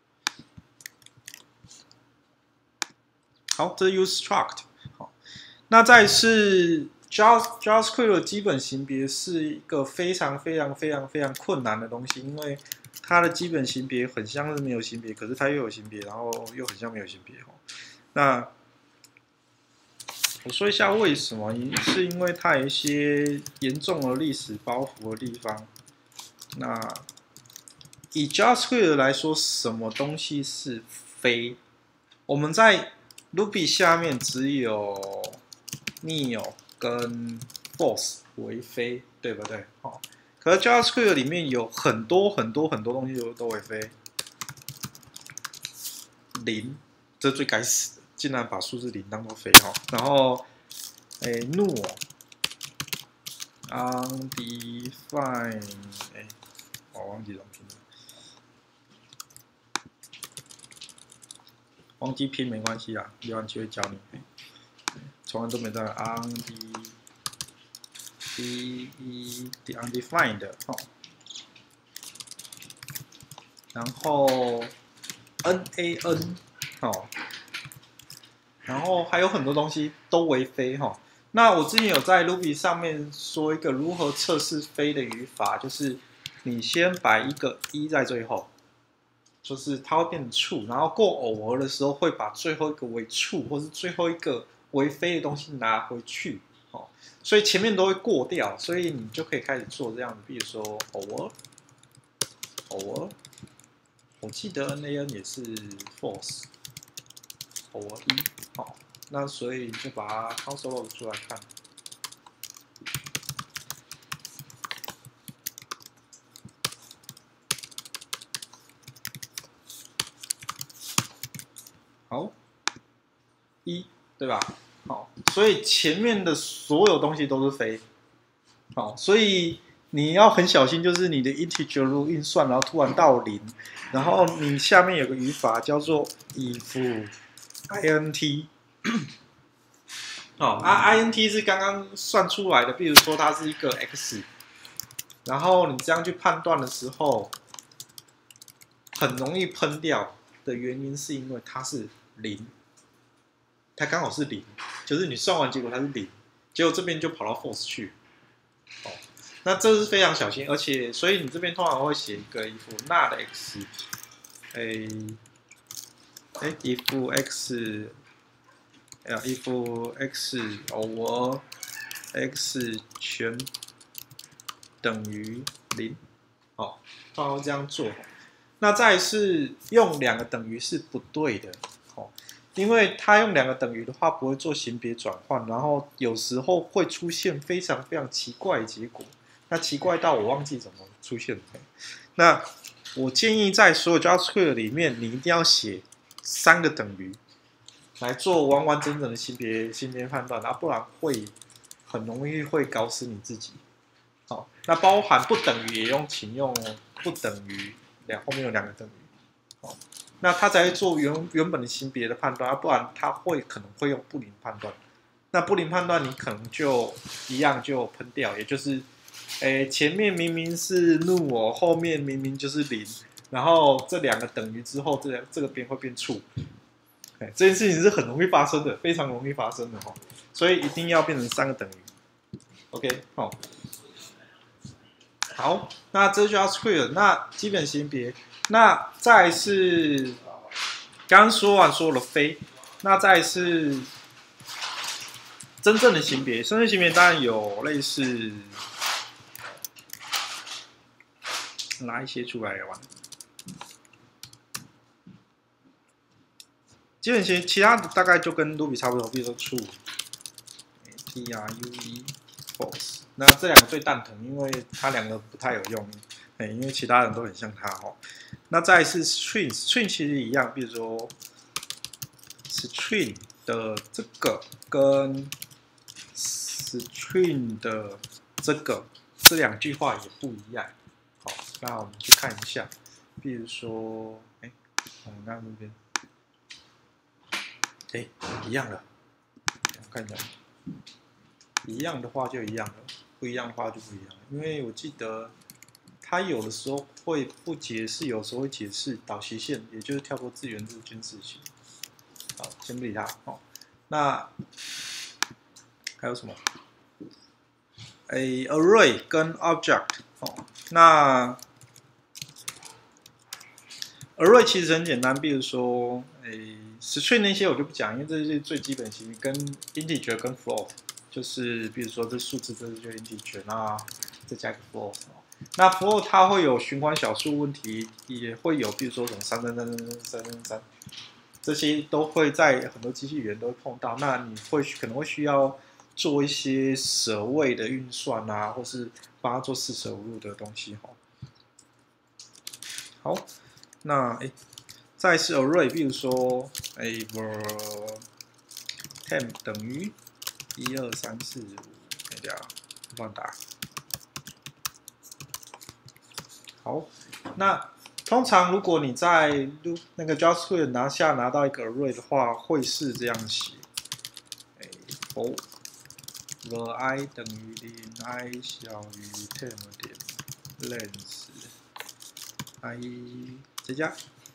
好，这是 use struct。好，那再是 JavaScript 的基本型别是一个非常困难的东西，因为它的基本型别很像是没有型别，可是它又有型别，然后又很像没有型别。那我说一下为什么，是因为它有一些严重的历史包袱的地方。那以 JavaScript 来说，什么东西是非？我们在 Ruby 下面只有 nil 跟 false 为非，对不对？好，可是 JavaScript 里面有很多东西都为非。零，这最该死的，竟然把数字零当做非哈。然后，null undefined， 我忘记怎么拼了。忘记拼没关系啦，浏览器会教你。从来都没在 undefined 哦，然后 nan 哦，然后还有很多东西都为非哈。那我之前有在 Ruby 上面说一个如何测试非的语法，就是你先摆一个一在最后。就是它会变成 true， 然后过偶尔的时候会把最后一个为 true 或是最后一个为非的东西拿回去，哦，所以前面都会过掉，所以你就可以开始做这样的，比如说偶尔，我记得 nan 也是 false， 偶尔一，好，那所以就把它 console log 出来看。好，一，对吧？好，所以前面的所有东西都是非，好，所以你要很小心，就是你的 integer 如果运算，然后突然到0，然后你下面有个语法叫做 if int， 哦，int 是刚刚算出来的，比如说它是一个 x， 然后你这样去判断的时候，很容易喷掉的原因是因为它是0。它刚好是0，就是你算完结果它是0，结果这边就跑到 false 去，哦，那这是非常小心，而且所以你这边通常会写一个 if not x， if x over x 全等于0，哦，通常会这样做。那再来是用2个等于是不对的，哦。因为它用2个等于的话，不会做型别转换，然后有时候会出现非常奇怪的结果。那奇怪到我忘记怎么出现的。那我建议在所有 JavaScript 里面，你一定要写3个等于，来做完整的型别判断，不然会很容易会搞死你自己。好，那包含不等于也请用不等于后面有2个等于。好。那他才会做原本的型别的判断，不然他可能会用不灵判断。那不灵判断你可能就一样就喷掉，也就是，前面明明是 null， 后面明明就是0，然后这2个等于之后，这个边会变 true。这件事情是很容易发生的，非常容易发生的，所以一定要变成3个等于。OK， 好，好，那这就要 JavaScript， 那基本型别。那再来是刚刚说完所有的非，那再来是真正的型别。真正型别当然有类似拿一些出来玩。 基本其他的大概就跟 Ruby 差不多，比如说 true、true false， 那这两个最蛋疼，因为它两个不太有用，因为其他人都很像它哦。那再来是 string 其实一样，比如说 string 的这个跟 string 的这两句话也不一样。好，那我们去看一下，比如说，我们看这边。一样的，我看一下，一样的话就一样了，不一样的话就不一样了。因为我记得它有的时候会不解释，有时候会解释导期线，也就是跳过字源这件事情。好，先不理它。哦，那还有什么？array 跟 object。哦，那 array 其实很简单，比如说string 那些我就不讲，因为这是最基本型，跟 integer 跟 float， 就是比如说这数字这就是 integer， 那再加一个 float。那 float 它会有循环小数问题，也会有比如说什么3333333，这些都会在很多机器语言都会碰到。那你可能会需要做一些舍位的运算啊，或是帮它做四舍五入的东西哈。好。那再是 array， 比如说temp 等于12345，等一下乱打。好，那通常如果你在那个 JavaScript 拿到一个 array 的话，会是这样写：for the I 等于0 ，I 小于 temp 点 length I。再加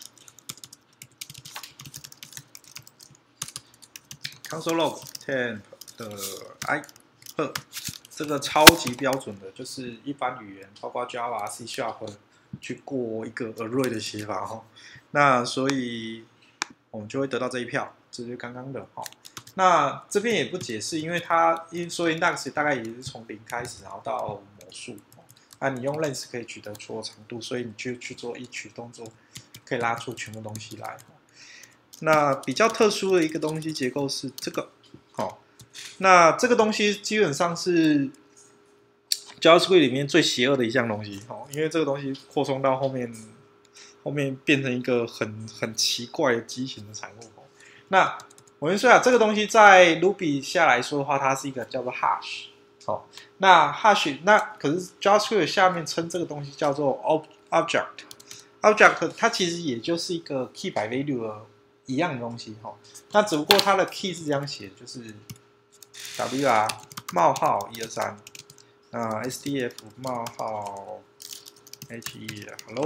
console log temp 的 I， 这个超级标准的，就是一般语言，包括 Java、C# 去过一个 array 的写法哈。那所以我们就会得到这一票，这就是刚刚的哈。那这边也不解释，因为它说 index 大概也是从0开始，然后到某数。那你用 length 可以取得所有长度，所以你就去做一取动作，可以拉出全部东西来。那比较特殊的一个东西结构是这个，好，那这个东西基本上是 JavaScript 里面最邪恶的一项东西，因为这个东西扩充到后面变成一个很奇怪的畸形的产物。那我先说啊，这个东西在 Ruby 下来说的话，它是一个叫做 hash。好，那 hash 那可是 JavaScript 下面称这个东西叫做 object。object 它其实也就是一个 key by value 的一样的东西哈。那只不过它的 key 是这样写，就是 wr 冒号123，那 sdf 冒号 he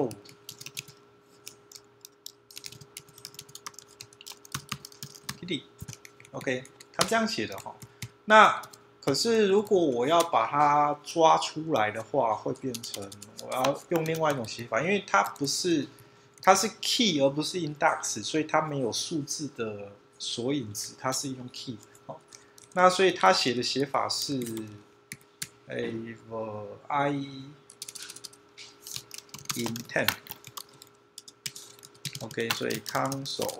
hello。OK， 它这样写的哈。那可是如果我要把它抓出来的话，会变成我要用另外一种写法，因为它是 key 而不是 index， 所以它没有数字的索引值，它是用 key。那所以它写的写法是I intent。OK， 所以 console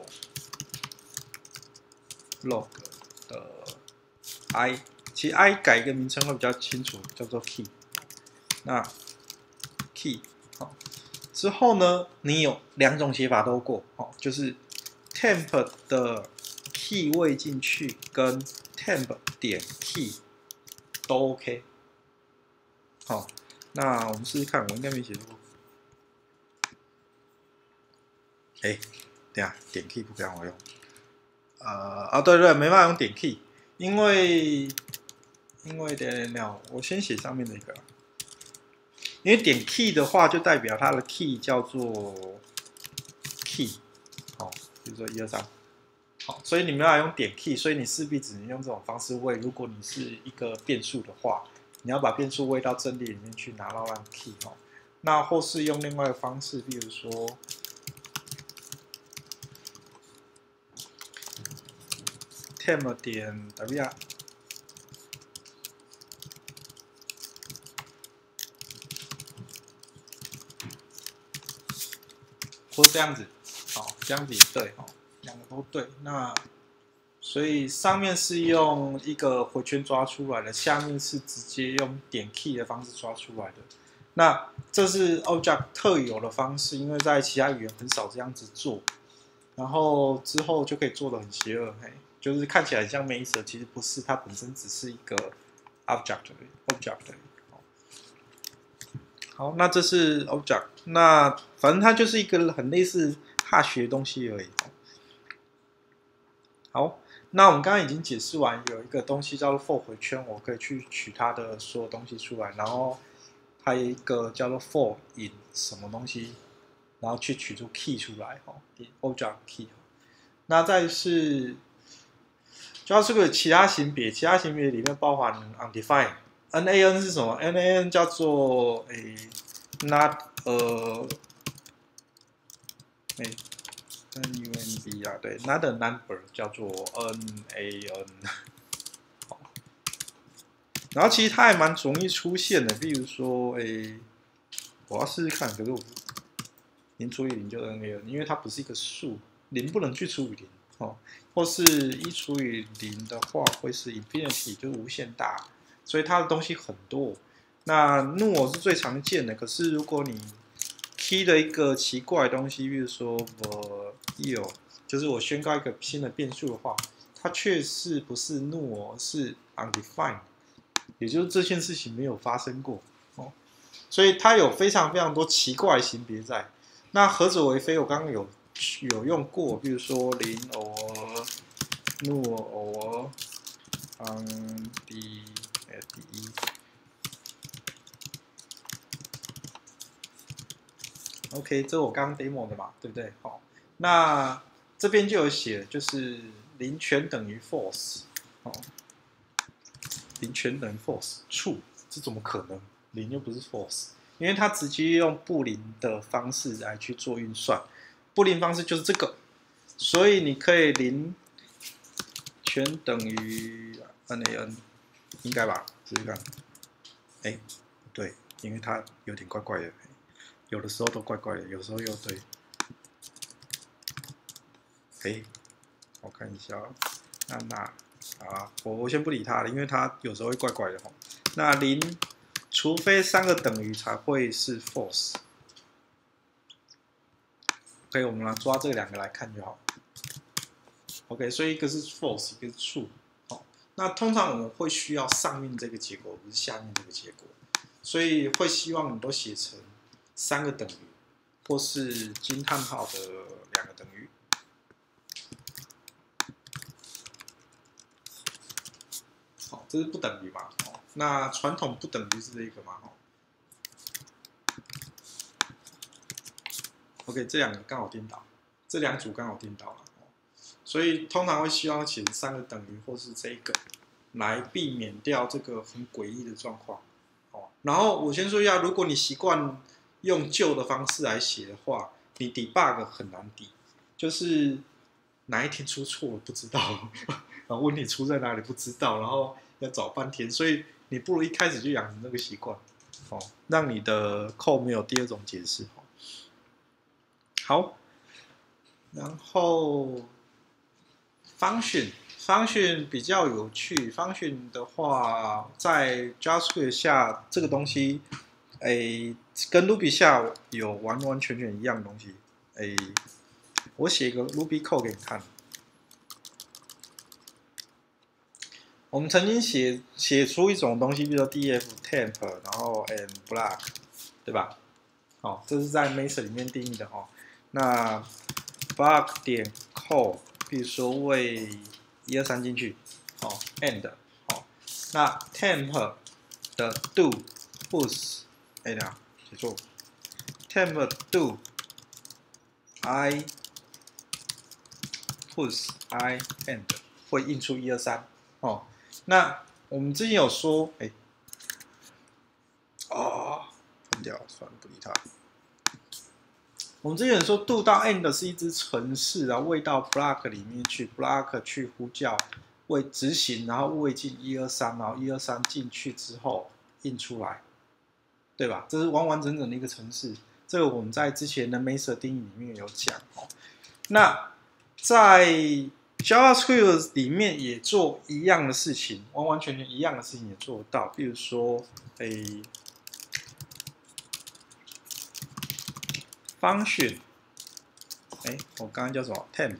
log 的 I， 其实 I 改一个名称会比较清楚，叫做 key。那 key 好之后呢，你有两种写法都过，就是 temp 的 key 位进去跟 temp 点 key 都 OK。好，那我们试试看，我应该没写错。等下点 key 不让我用。对，没办法用点 key， 因为我先写上面的一个，因为点 key 的话就代表它的 key 叫做 key， 好，比如说123，好，所以你没办法用点 key， 所以你势必只能用这种方式喂。如果你是一个变数的话，你要把变数喂到阵列里面去拿到那个 key 那或是用另外的方式，比如说。temp 点 wr 或者这样子，好，这样子也对， 两个都对。那所以上面是用一个回圈抓出来的，下面是直接用点 key 的方式抓出来的。那这是 Object 特有的方式，因为在其他语言很少这样子做。然后之后就可以做得很邪恶，就是看起来很像 Method， 其实不是，它本身只是一个 Object 而已。好，那这是 Object， 那反正它就是一个很类似hash的东西而已。好，那我们刚刚已经解释完，有一个东西叫做 for 回圈，我可以去取它的所有东西出来，然后还有一个叫做 for in 什么东西，然后去取出 key 出来，object key。那再是 JavaScript 其他型别，其他型别里面包含 undefined。NaN 是什么 ？NaN 叫做not NUNB 啊，对 ，not a number 叫做 NaN。然后其实它还蛮容易出现的，比如说我要试试看，可是我0除以0就 NaN， 因为它不是一个数，0不能去除以0或是1除以0的话会是 infinity， 就是无限大。所以它的东西很多，那 null 是最常见的。可是如果你 key 的一个奇怪的东西，比如说 val， 就是我宣告一个新的变数的话，它却是不是 null， 是 undefined， 也就是这件事情没有发生过所以它有非常非常多奇怪的型别在。那何者为非？我刚刚有用过，比如说0 or null or undefined。OK， 这是我刚刚 demo 的嘛，对不对？好，那这边就有写，就是0全等于 false， 0全等于 false，true， 这怎么可能？0又不是 false， 因为它直接用布林的方式来去做运算，布林方式就是这个，所以你可以0全等于 NaN， 应该吧？试试看。对，因为它有点怪怪的。有的时候都怪怪的，有时候又对。我看一下，我先不理它了，因为它有时候会怪怪的那0，除非3个等于才会是 false。OK， 我们来抓这两个来看就好。OK， 所以一个是 false， 一个是 true。那通常我们会需要上面这个结果，不是下面这个结果，所以会希望你都写成3个等于，或是惊叹号的2个等于。这是不等于嘛？那传统不等于是这个嘛？OK， 这两个刚好颠倒，这2组刚好颠倒了，所以通常会希望写3个等于，或是这个，来避免掉这个很诡异的状况。然后我先说一下，如果你习惯用旧的方式来写的话，你 debug 很难抵，就是哪一天出错了不知道，然后问题出在哪里不知道，然后要找半天，所以你不如一开始就养成这个习惯，让你的code没有第二种解释。好，然后 function 比较有趣 ，function 的话，在 JavaScript 下这个东西，跟 Ruby 下有完完全全一样的东西。我写一个 Ruby code 给你看。我们曾经写出一种东西，比如说 df temp， 然后 and block， 对吧？这是在 Method 里面定义的那 block 点 call， 比如说喂1、2、3进去，and， 那 temp 的 do push， 等下写错 ，temp do I push I and 会印出1、2、3那我们之前有说，关掉，算了，不理它。我们之前有说 do 到 end 是一只程式，然后喂到 block 里面去 ，block 去呼叫，喂执行，然后喂进1、2、3，然后1、2、3进去之后印出来，对吧？这是完完整整的一个程式。这个我们在之前的 Method 定义里面有讲那在 JavaScript 里面也做一样的事情，完完全全一样的事情也做得到。比如说，function， 我刚刚叫什么 temp，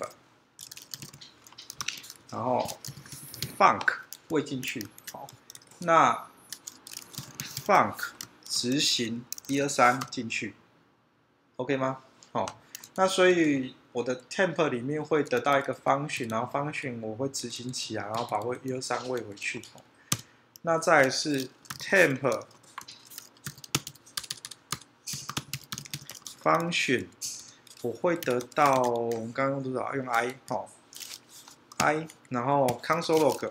然后 func 喂进去，好，那 func 执行123进去 ，OK 吗？好，那所以我的 temp 里面会得到一个 function， 然后 function 我会执行起来，然后把123喂回去。那再来是 temp function， 我会得到我们刚刚多少用 i i， 然后 console log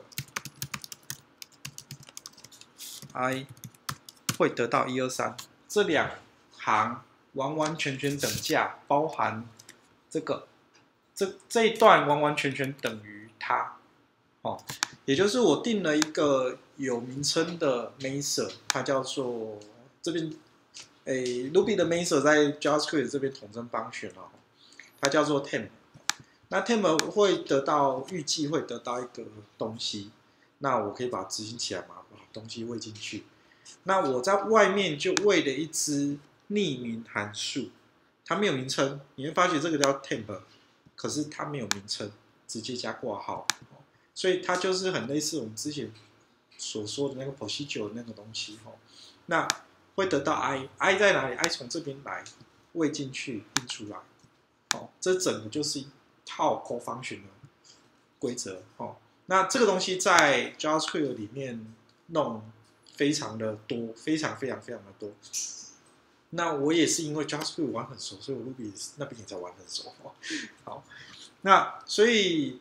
i 会得到123，这两行完完全全等价，包含这个这一段完完全全等于它，也就是我定了一个有名称的 method， 它叫做这边Ruby 的 method 在 JavaScript 这边统称function哦，它叫做 temp。那 temp 会得到预计会得到一个东西，那我可以把它执行起来嘛，把东西喂进去。那我在外面就喂了一只匿名函数，它没有名称，你会发觉这个叫 temp， 可是它没有名称，直接加括号，所以它就是很类似我们之前所说的那个 procedure 那个东西那会得到 i 在哪里 ？i 从这边来喂进去，印出来，这整个就是一套 call function 的规则那这个东西在 JavaScript 里面弄非常的多，非常的多。那我也是因为 JavaScript 玩很熟，所以我 Ruby 那边也在玩很熟。好，那所以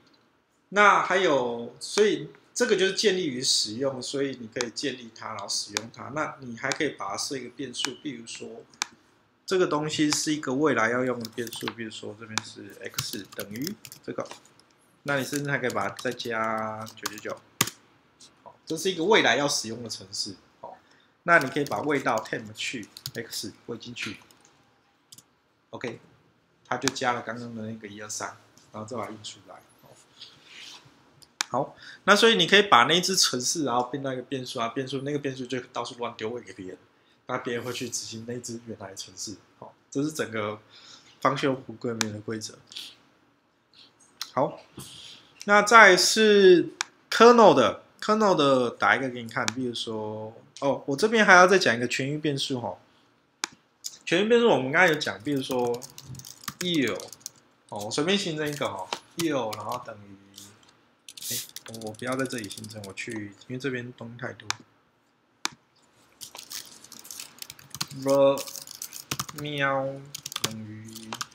这个就是建立于使用，所以你可以建立它，然后使用它。那你还可以把它设一个变数，比如说这个东西是一个未来要用的变数，比如说这边是 x 等于这个，那你甚至还可以把它再加999。好，这是一个未来要使用的程式。好，那你可以把喂到 temp 去 x 喂进去 ，OK， 它就加了刚刚的那个123，然后再把它印出来。好，那所以你可以把那一只程式，然后变到一个变数啊，那个变数就到处乱丢喂给别人，那别人会去执行那一只原来的程式。好，这是整个function programming的规则。好，那再来是 kernel 的打一个给你看，比如说我这边还要再讲一个全域变数全域变数我们刚才有讲，比如说 yield 我随便新增一个yield， 然后等于我不要在这里新增，我去，因为这边东西太多。the 喵等于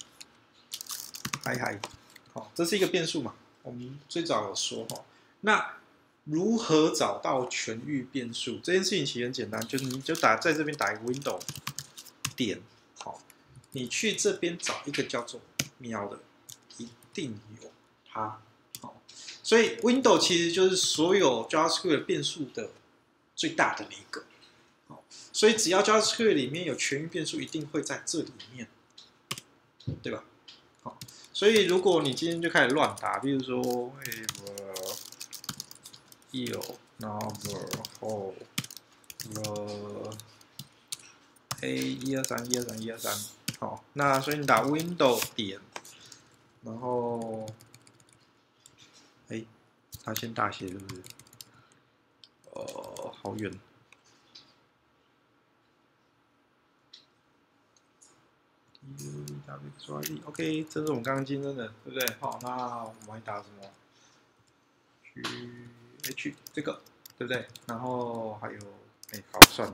hi， 这是一个变数嘛？我们最早有说那如何找到全域变数？这件事情其实很简单，就是你就在这边打一个 window 点你去这边找一个叫做喵的，一定有它。所以 window 其实就是所有 JavaScript 变数的最大的那一个，所以只要 JavaScript 里面有全域变数，一定会在这里面，对吧？所以如果你今天就开始乱打，比如说有 number a123，那所以你打 window 点，然后它先大写是不是？好远。OK， 这是我们刚刚竞争的，对不对？好，那我们会打什么 ？GH 这个，对不对？然后还有，好，算了，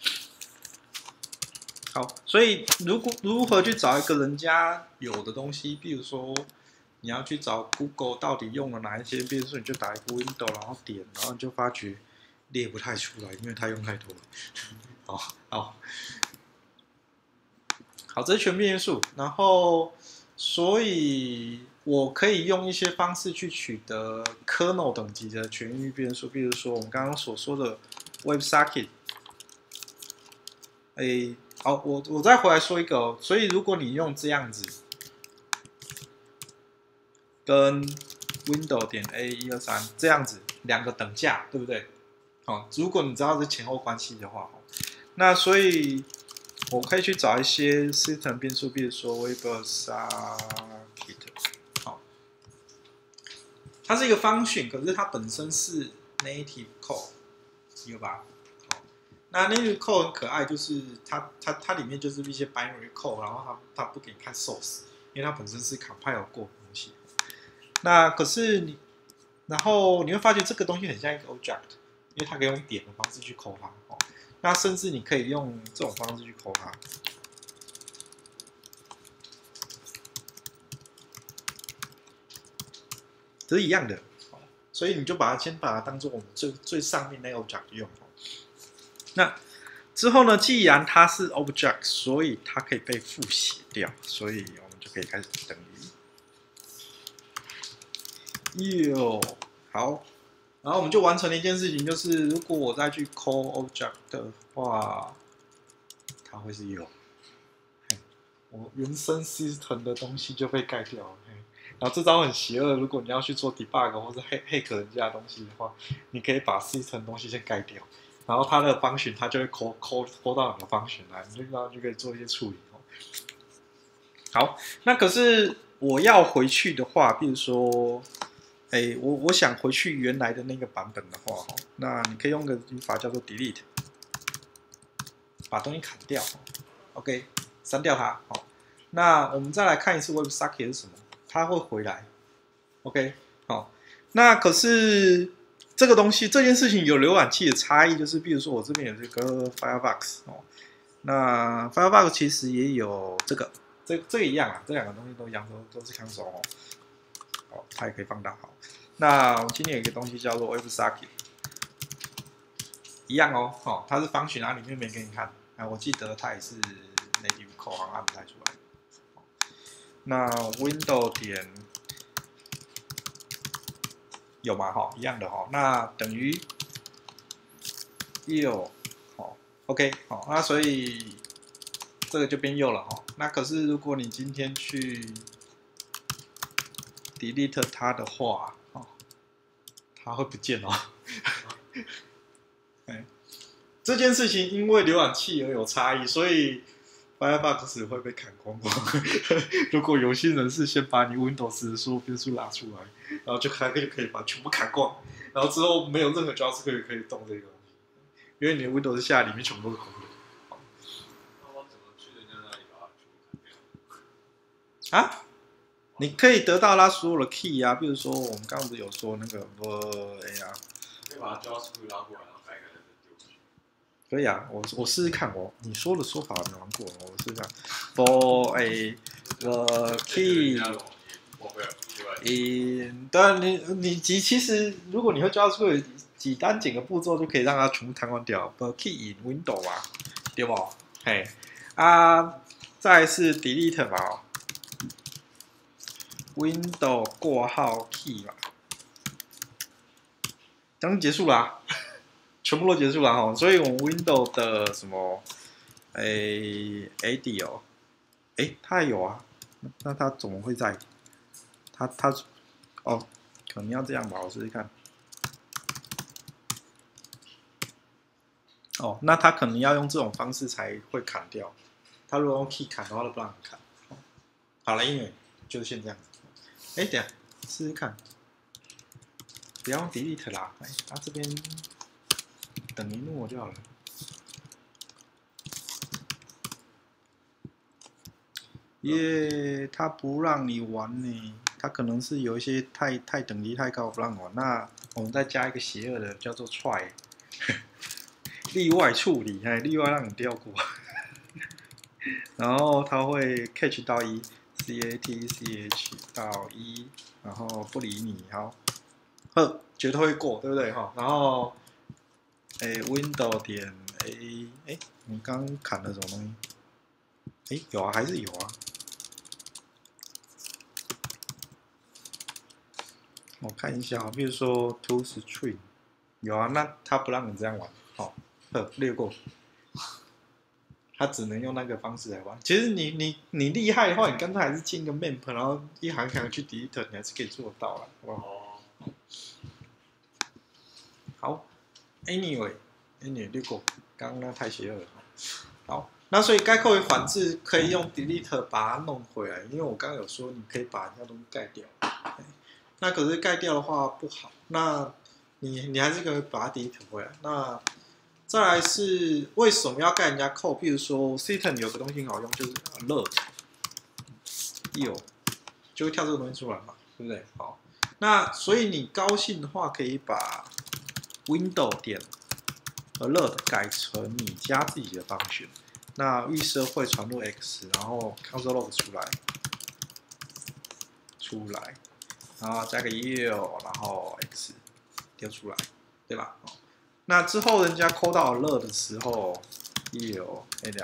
好，所以如何去找一个人家有的东西？比如说，你要去找 Google 到底用了哪一些变数，你就打一个 Window， 然后点，然后你就发觉列不太出来，因为它用太多了。好，这是全变数。然后，所以我可以用一些方式去取得 kernel 等级的全域变数，比如说我们刚刚所说的 WebSocket。好，我再回来说一个所以如果你用这样子， 跟 Windows 点 A123这样子两个等价，对不对？哦，如果你知道这前后关系的话，那所以我可以去找一些 system 变数，比如说 WebSocket， 好，它是一个 function， 可是它本身是 native code， 有吧？那 native code 很可爱，就是它里面就是一些 binary code， 然后它不给你看 source， 因为它本身是 compile 过的东西。那可是然后你会发觉这个东西很像一个 object， 因为它可以用点的方式去扣它。哦，那甚至你可以用这种方式去扣它，这是一样的。所以你就先把它当做我们最上面那个 object 用。那之后呢，既然它是 object， 所以它可以被复写掉，所以我们就可以开始等于好，然后我们就完成了一件事情，就是如果我再去 call object 的话，它会是我原生 system 的东西就被盖掉了。然后这招很邪恶，如果你要去做 debug 或是 hack 人家的东西的话，你可以把 system 东西先盖掉，然后它的 function 它就会 call 到你的 function 来，你就可以做一些处理。好，那可是我要回去的话，比如说，我想回去原来的那个版本的话，那你可以用个语法叫做 delete， 把东西砍掉 ，OK， 删掉它。好，那我们再来看一次 WebSocket 是什么，它会回来 ，OK， 好，那可是这个东西这件事情有浏览器的差异，就是比如说我这边有这个 Firefox 哦，那 Firefox 其实也有这个。这个一样啊，这两个东西都一样，都是 console 哦。好，它也可以放大。好，那我们今天有一个东西叫做 WebSocket， 一样哦。好，它是function啊，里面没给你看。我记得它也是 native code， 好像按不太出来。那 Windows 点有吗？哈，一样的哈。那等于好 ，OK， 好，那所以这个就变右了哈。那可是如果你今天去 delete 它的话，它会不见哦。这件事情因为浏览器而有差异，所以 Firefox 会被砍光光。如果有心人士先把你 Windows 的所有变数拉出来，然后就可以把全部砍光，然后之后没有任何 JavaScript 可以动这个东西，因为你的 Windows 下里面全部都是空的。 那我怎么去人家那里把它全部砍掉？ 啊？你可以得到它所有的 key 啊，比如说我们刚刚不是有说那个可以把它 JavaScript 拉过来，然后改再丢进去。 可以啊，我试试看你说的说法我没玩过，我试试看。For the key in， 当然你其实如果你会 JavaScript， 几个步骤就可以让它全部瘫痪掉。The key in window 啊，对不？嘿再来是 delete 嘛。Window 括号 key 嘛，这样结束啦，全部都结束了哈。所以我们 Window 的什么AD 哦，它有啊，那它怎么会在？它哦，可能要这样吧，我试试看。哦，那它可能要用这种方式才会砍掉。它如果用 key 砍的话，都不让你砍。好了，因为就是先这样子。等一下试试看，不要用 delete 啦，它这边等于诺就好了。它不让你玩呢，它可能是有一些太等级太高不让玩。那我们再加一个邪恶的，叫做 try， 例外处理，例外让你掉过，然后它会 catch 到1。CATCH 到1，然后不理你，好，绝对会过，对不对哈？然后，Window 点 A， 你刚砍了什么东西？有啊，还是有啊。我看一下，比如说 to string， 有啊，那他不让你这样玩，好，略过。 它只能用那个方式来玩。其实你厉害的话，你刚才还是进个 map， 然后一行一行去 delete， 你还是可以做得到啦，好不好？好 ，anyway 略过，刚刚那太邪恶了。好，那所以该扣为反制可以用 delete 把它弄回来，因为我刚刚有说你可以把人家东西盖掉。那可是盖掉的话不好，那你还是可以把它 delete 回来。那再来是为什么要盖人家扣？譬如说 System 有个东西很好用，就是 alert， 有就会跳这个东西出来嘛，对不对？好，那所以你高兴的话，可以把 window 点 alert 改成你加自己的function，那预设会传入 x， 然后 console log 出来，然后加个 yield， 然后 x 丢出来，对吧？那之后人家扣到 alert 的时候，yield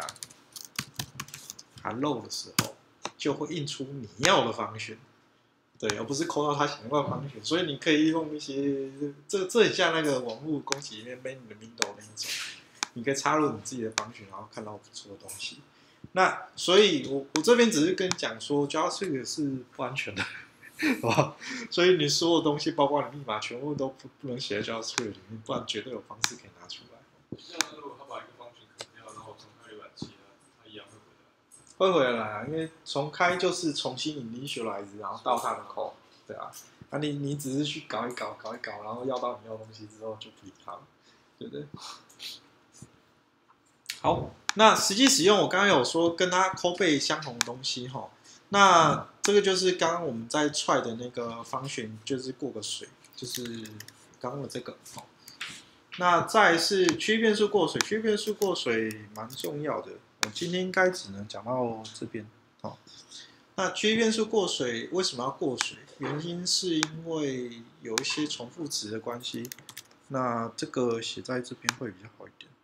hello 的时候，就会印出你要的function。对，而不是扣到他想要的function，所以你可以用一些这很像那个网络攻击里面 main 的 window 那一种，你可以插入你自己的function，然后看到不错的东西。那所以我这边只是跟你讲说 JavaScript 是不安全的，好吧？所以你所有东西，包括你密码，全部都不能写在 JavaScript 里面，不然绝对有方式可以拿出来。 像如果他把一个function砍掉，然后重开浏览器，它一样会回来。 会回来啊，因为重开就是重新 initialize， 然后到它的 code， 对啊，那你只是去搞一搞，然后要到你要的东西之后就不理它了，对不对？好，那实际使用我刚刚有说跟它 code base 相同的东西哈，那这个就是刚刚我们在踹的那个function，就是过个水，就是刚刚的这个好。那再来是区域变数过水，区域变数过水蛮重要的。我今天应该只能讲到这边。好，那区域变数过水为什么要过水？原因是因为有一些重复值的关系。那这个写在这边会比较好一点。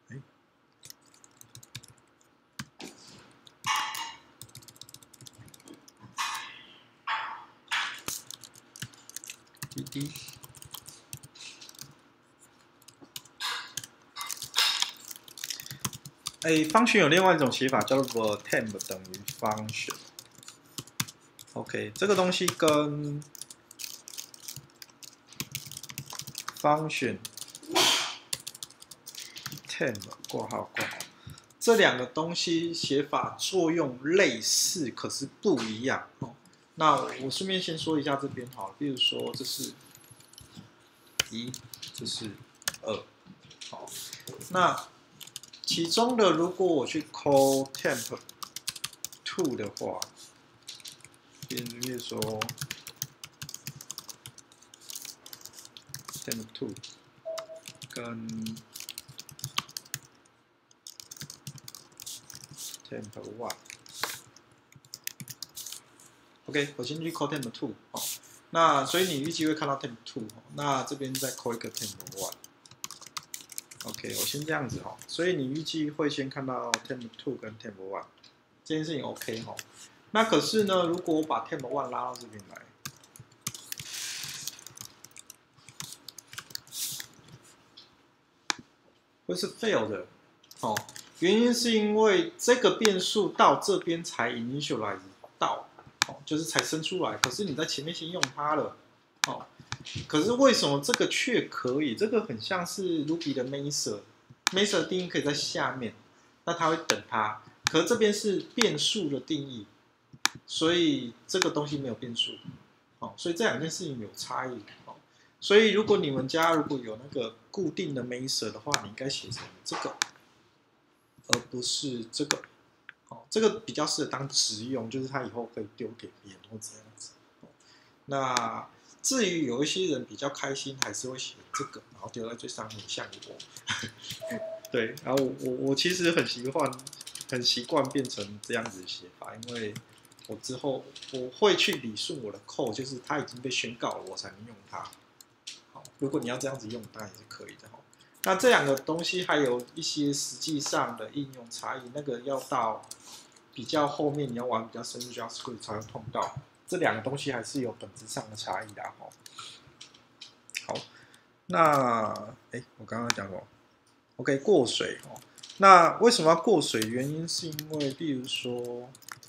滴滴。function 有另外一种写法叫做 temp 等于 function。OK， 这个东西跟 function temp 括号这两个东西写法作用类似，可是不一样。那我顺便先说一下这边好了，比如说这是1，这是2，好，那其中的如果我去 call temp to 的话，比如说 temp to 跟 temp one。OK， 我先去 call temp two， 那所以你预计会看到 temp two， 那这边再 call 一个 temp one。OK， 我先这样子哈，所以你预计会先看到 temp two 跟 temp one， 这件事情 OK 哈。那可是呢，如果我把 temp one 拉到这边来，会是 fail 的，原因是因为这个变数到这边才 initialize 到。就是才生出来，可是你在前面先用它了，可是为什么这个却可以？这个很像是 Ruby 的 Method 的定义可以在下面，那它会等它，可是这边是变数的定义，所以这个东西没有变数，所以这两件事情有差异，所以如果你们家如果有那个固定的 Method 的话，你应该写成这个，而不是这个。这个比较适合当直用，就是它以后可以丢给别人或这样子。那至于有一些人比较开心，还是会写这个，然后丢在最上面，像我。对，然后我其实很习惯变成这样子的写法，因为我之后我会去理顺我的code，就是它已经被宣告了，我才能用它。好，如果你要这样子用，当然也是可以的哈。那这两个东西还有一些实际上的应用差异，那个要到比较后面你要玩比较深入 JavaScript 才会碰到，这两个东西还是有本质上的差异的哈。好，那我刚刚讲过 ，OK 过水那为什么要过水？原因是因为，例如说，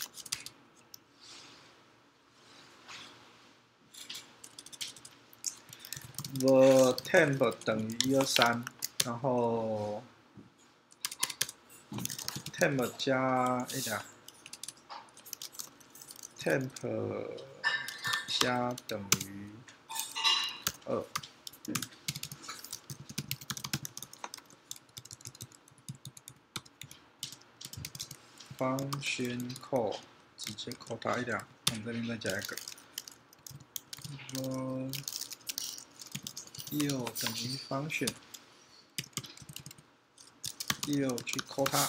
the temp 等于123，然后 temp 加temp 加等于2。function call 直接 call 它我们这边再加一个。又等于 function 又去 call 它，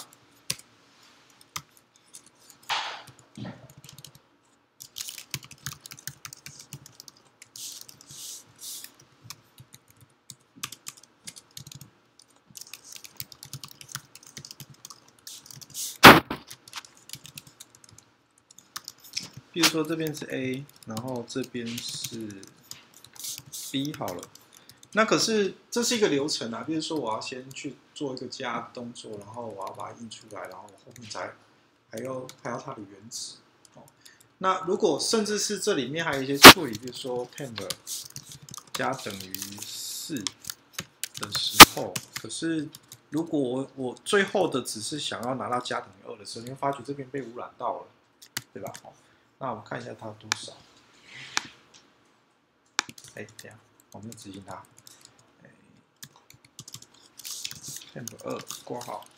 比如说这边是 A， 然后这边是 B 好了。那可是这是一个流程啊，比如说我要先去做一个加动作，然后我要把它印出来，然后我后面再还要它的原值。那如果甚至是这里面还有一些处理，比如说 temp 加等于4的时候，可是如果我最后的只是想要拿到加等于2的时候，你会发觉这边被污染到了，对吧？那我们看一下它多少。等一下，我们执行它。temp 2括号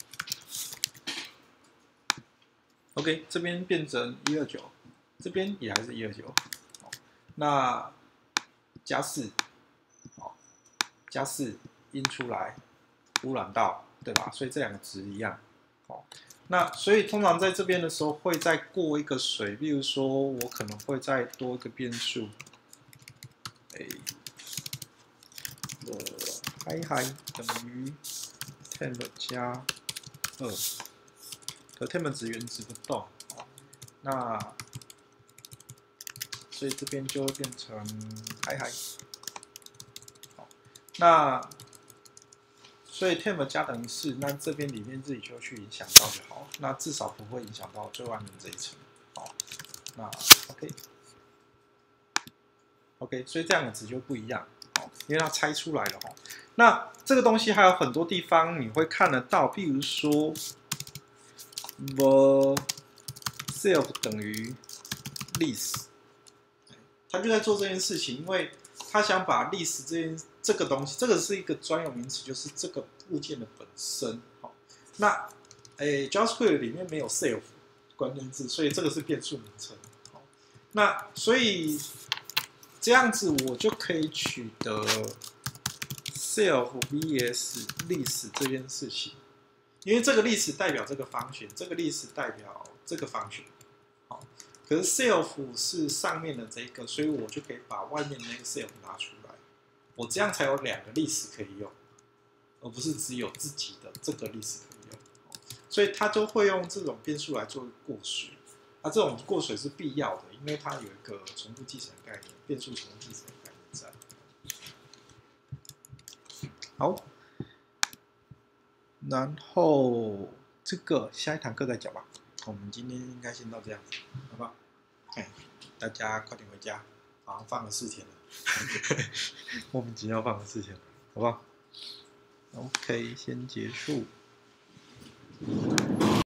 ，OK， 这边变成129，这边也还是129，那加4，加4印出来，污染到，对吧？所以这两个值一样，那所以通常在这边的时候会再过一个水，比如说我可能会再多一个变数，hi 等于 temp 加2，可 temp 值原值不动，那所以这边就会变成hi，那所以 temp 加等于4，那这边里面自己就去影响到就好，那至少不会影响到最外面这一层，那 OK， 所以这样的值就不一样，因为它拆出来了那这个东西还有很多地方你会看得到，比如说 the self 等于 list， 他就在做这件事情，因为他想把 list 这个东西，这个是一个专有名词，就是这个物件的本身。那JavaScript 里面没有 self 关键字，所以这个是变数名称。那所以这样子我就可以取得 self vs list 这件事情，因为这个 list 代表这个function，这个 list 代表这个function。可是 self 是上面的这个，所以我就可以把外面那个 self 拿出来，我这样才有2个 list 可以用，而不是只有自己的这个 list 可以用。所以它就会用这种变数来做过水。这种过水是必要的，因为它有一个重复继承概念，变数重复继承概念在。好，然后这个下一堂课再讲吧。我们今天应该先到这样子，好不好？大家快点回家，好像放了4天了，莫名其妙放了4天了，好不好 ？OK， 先结束。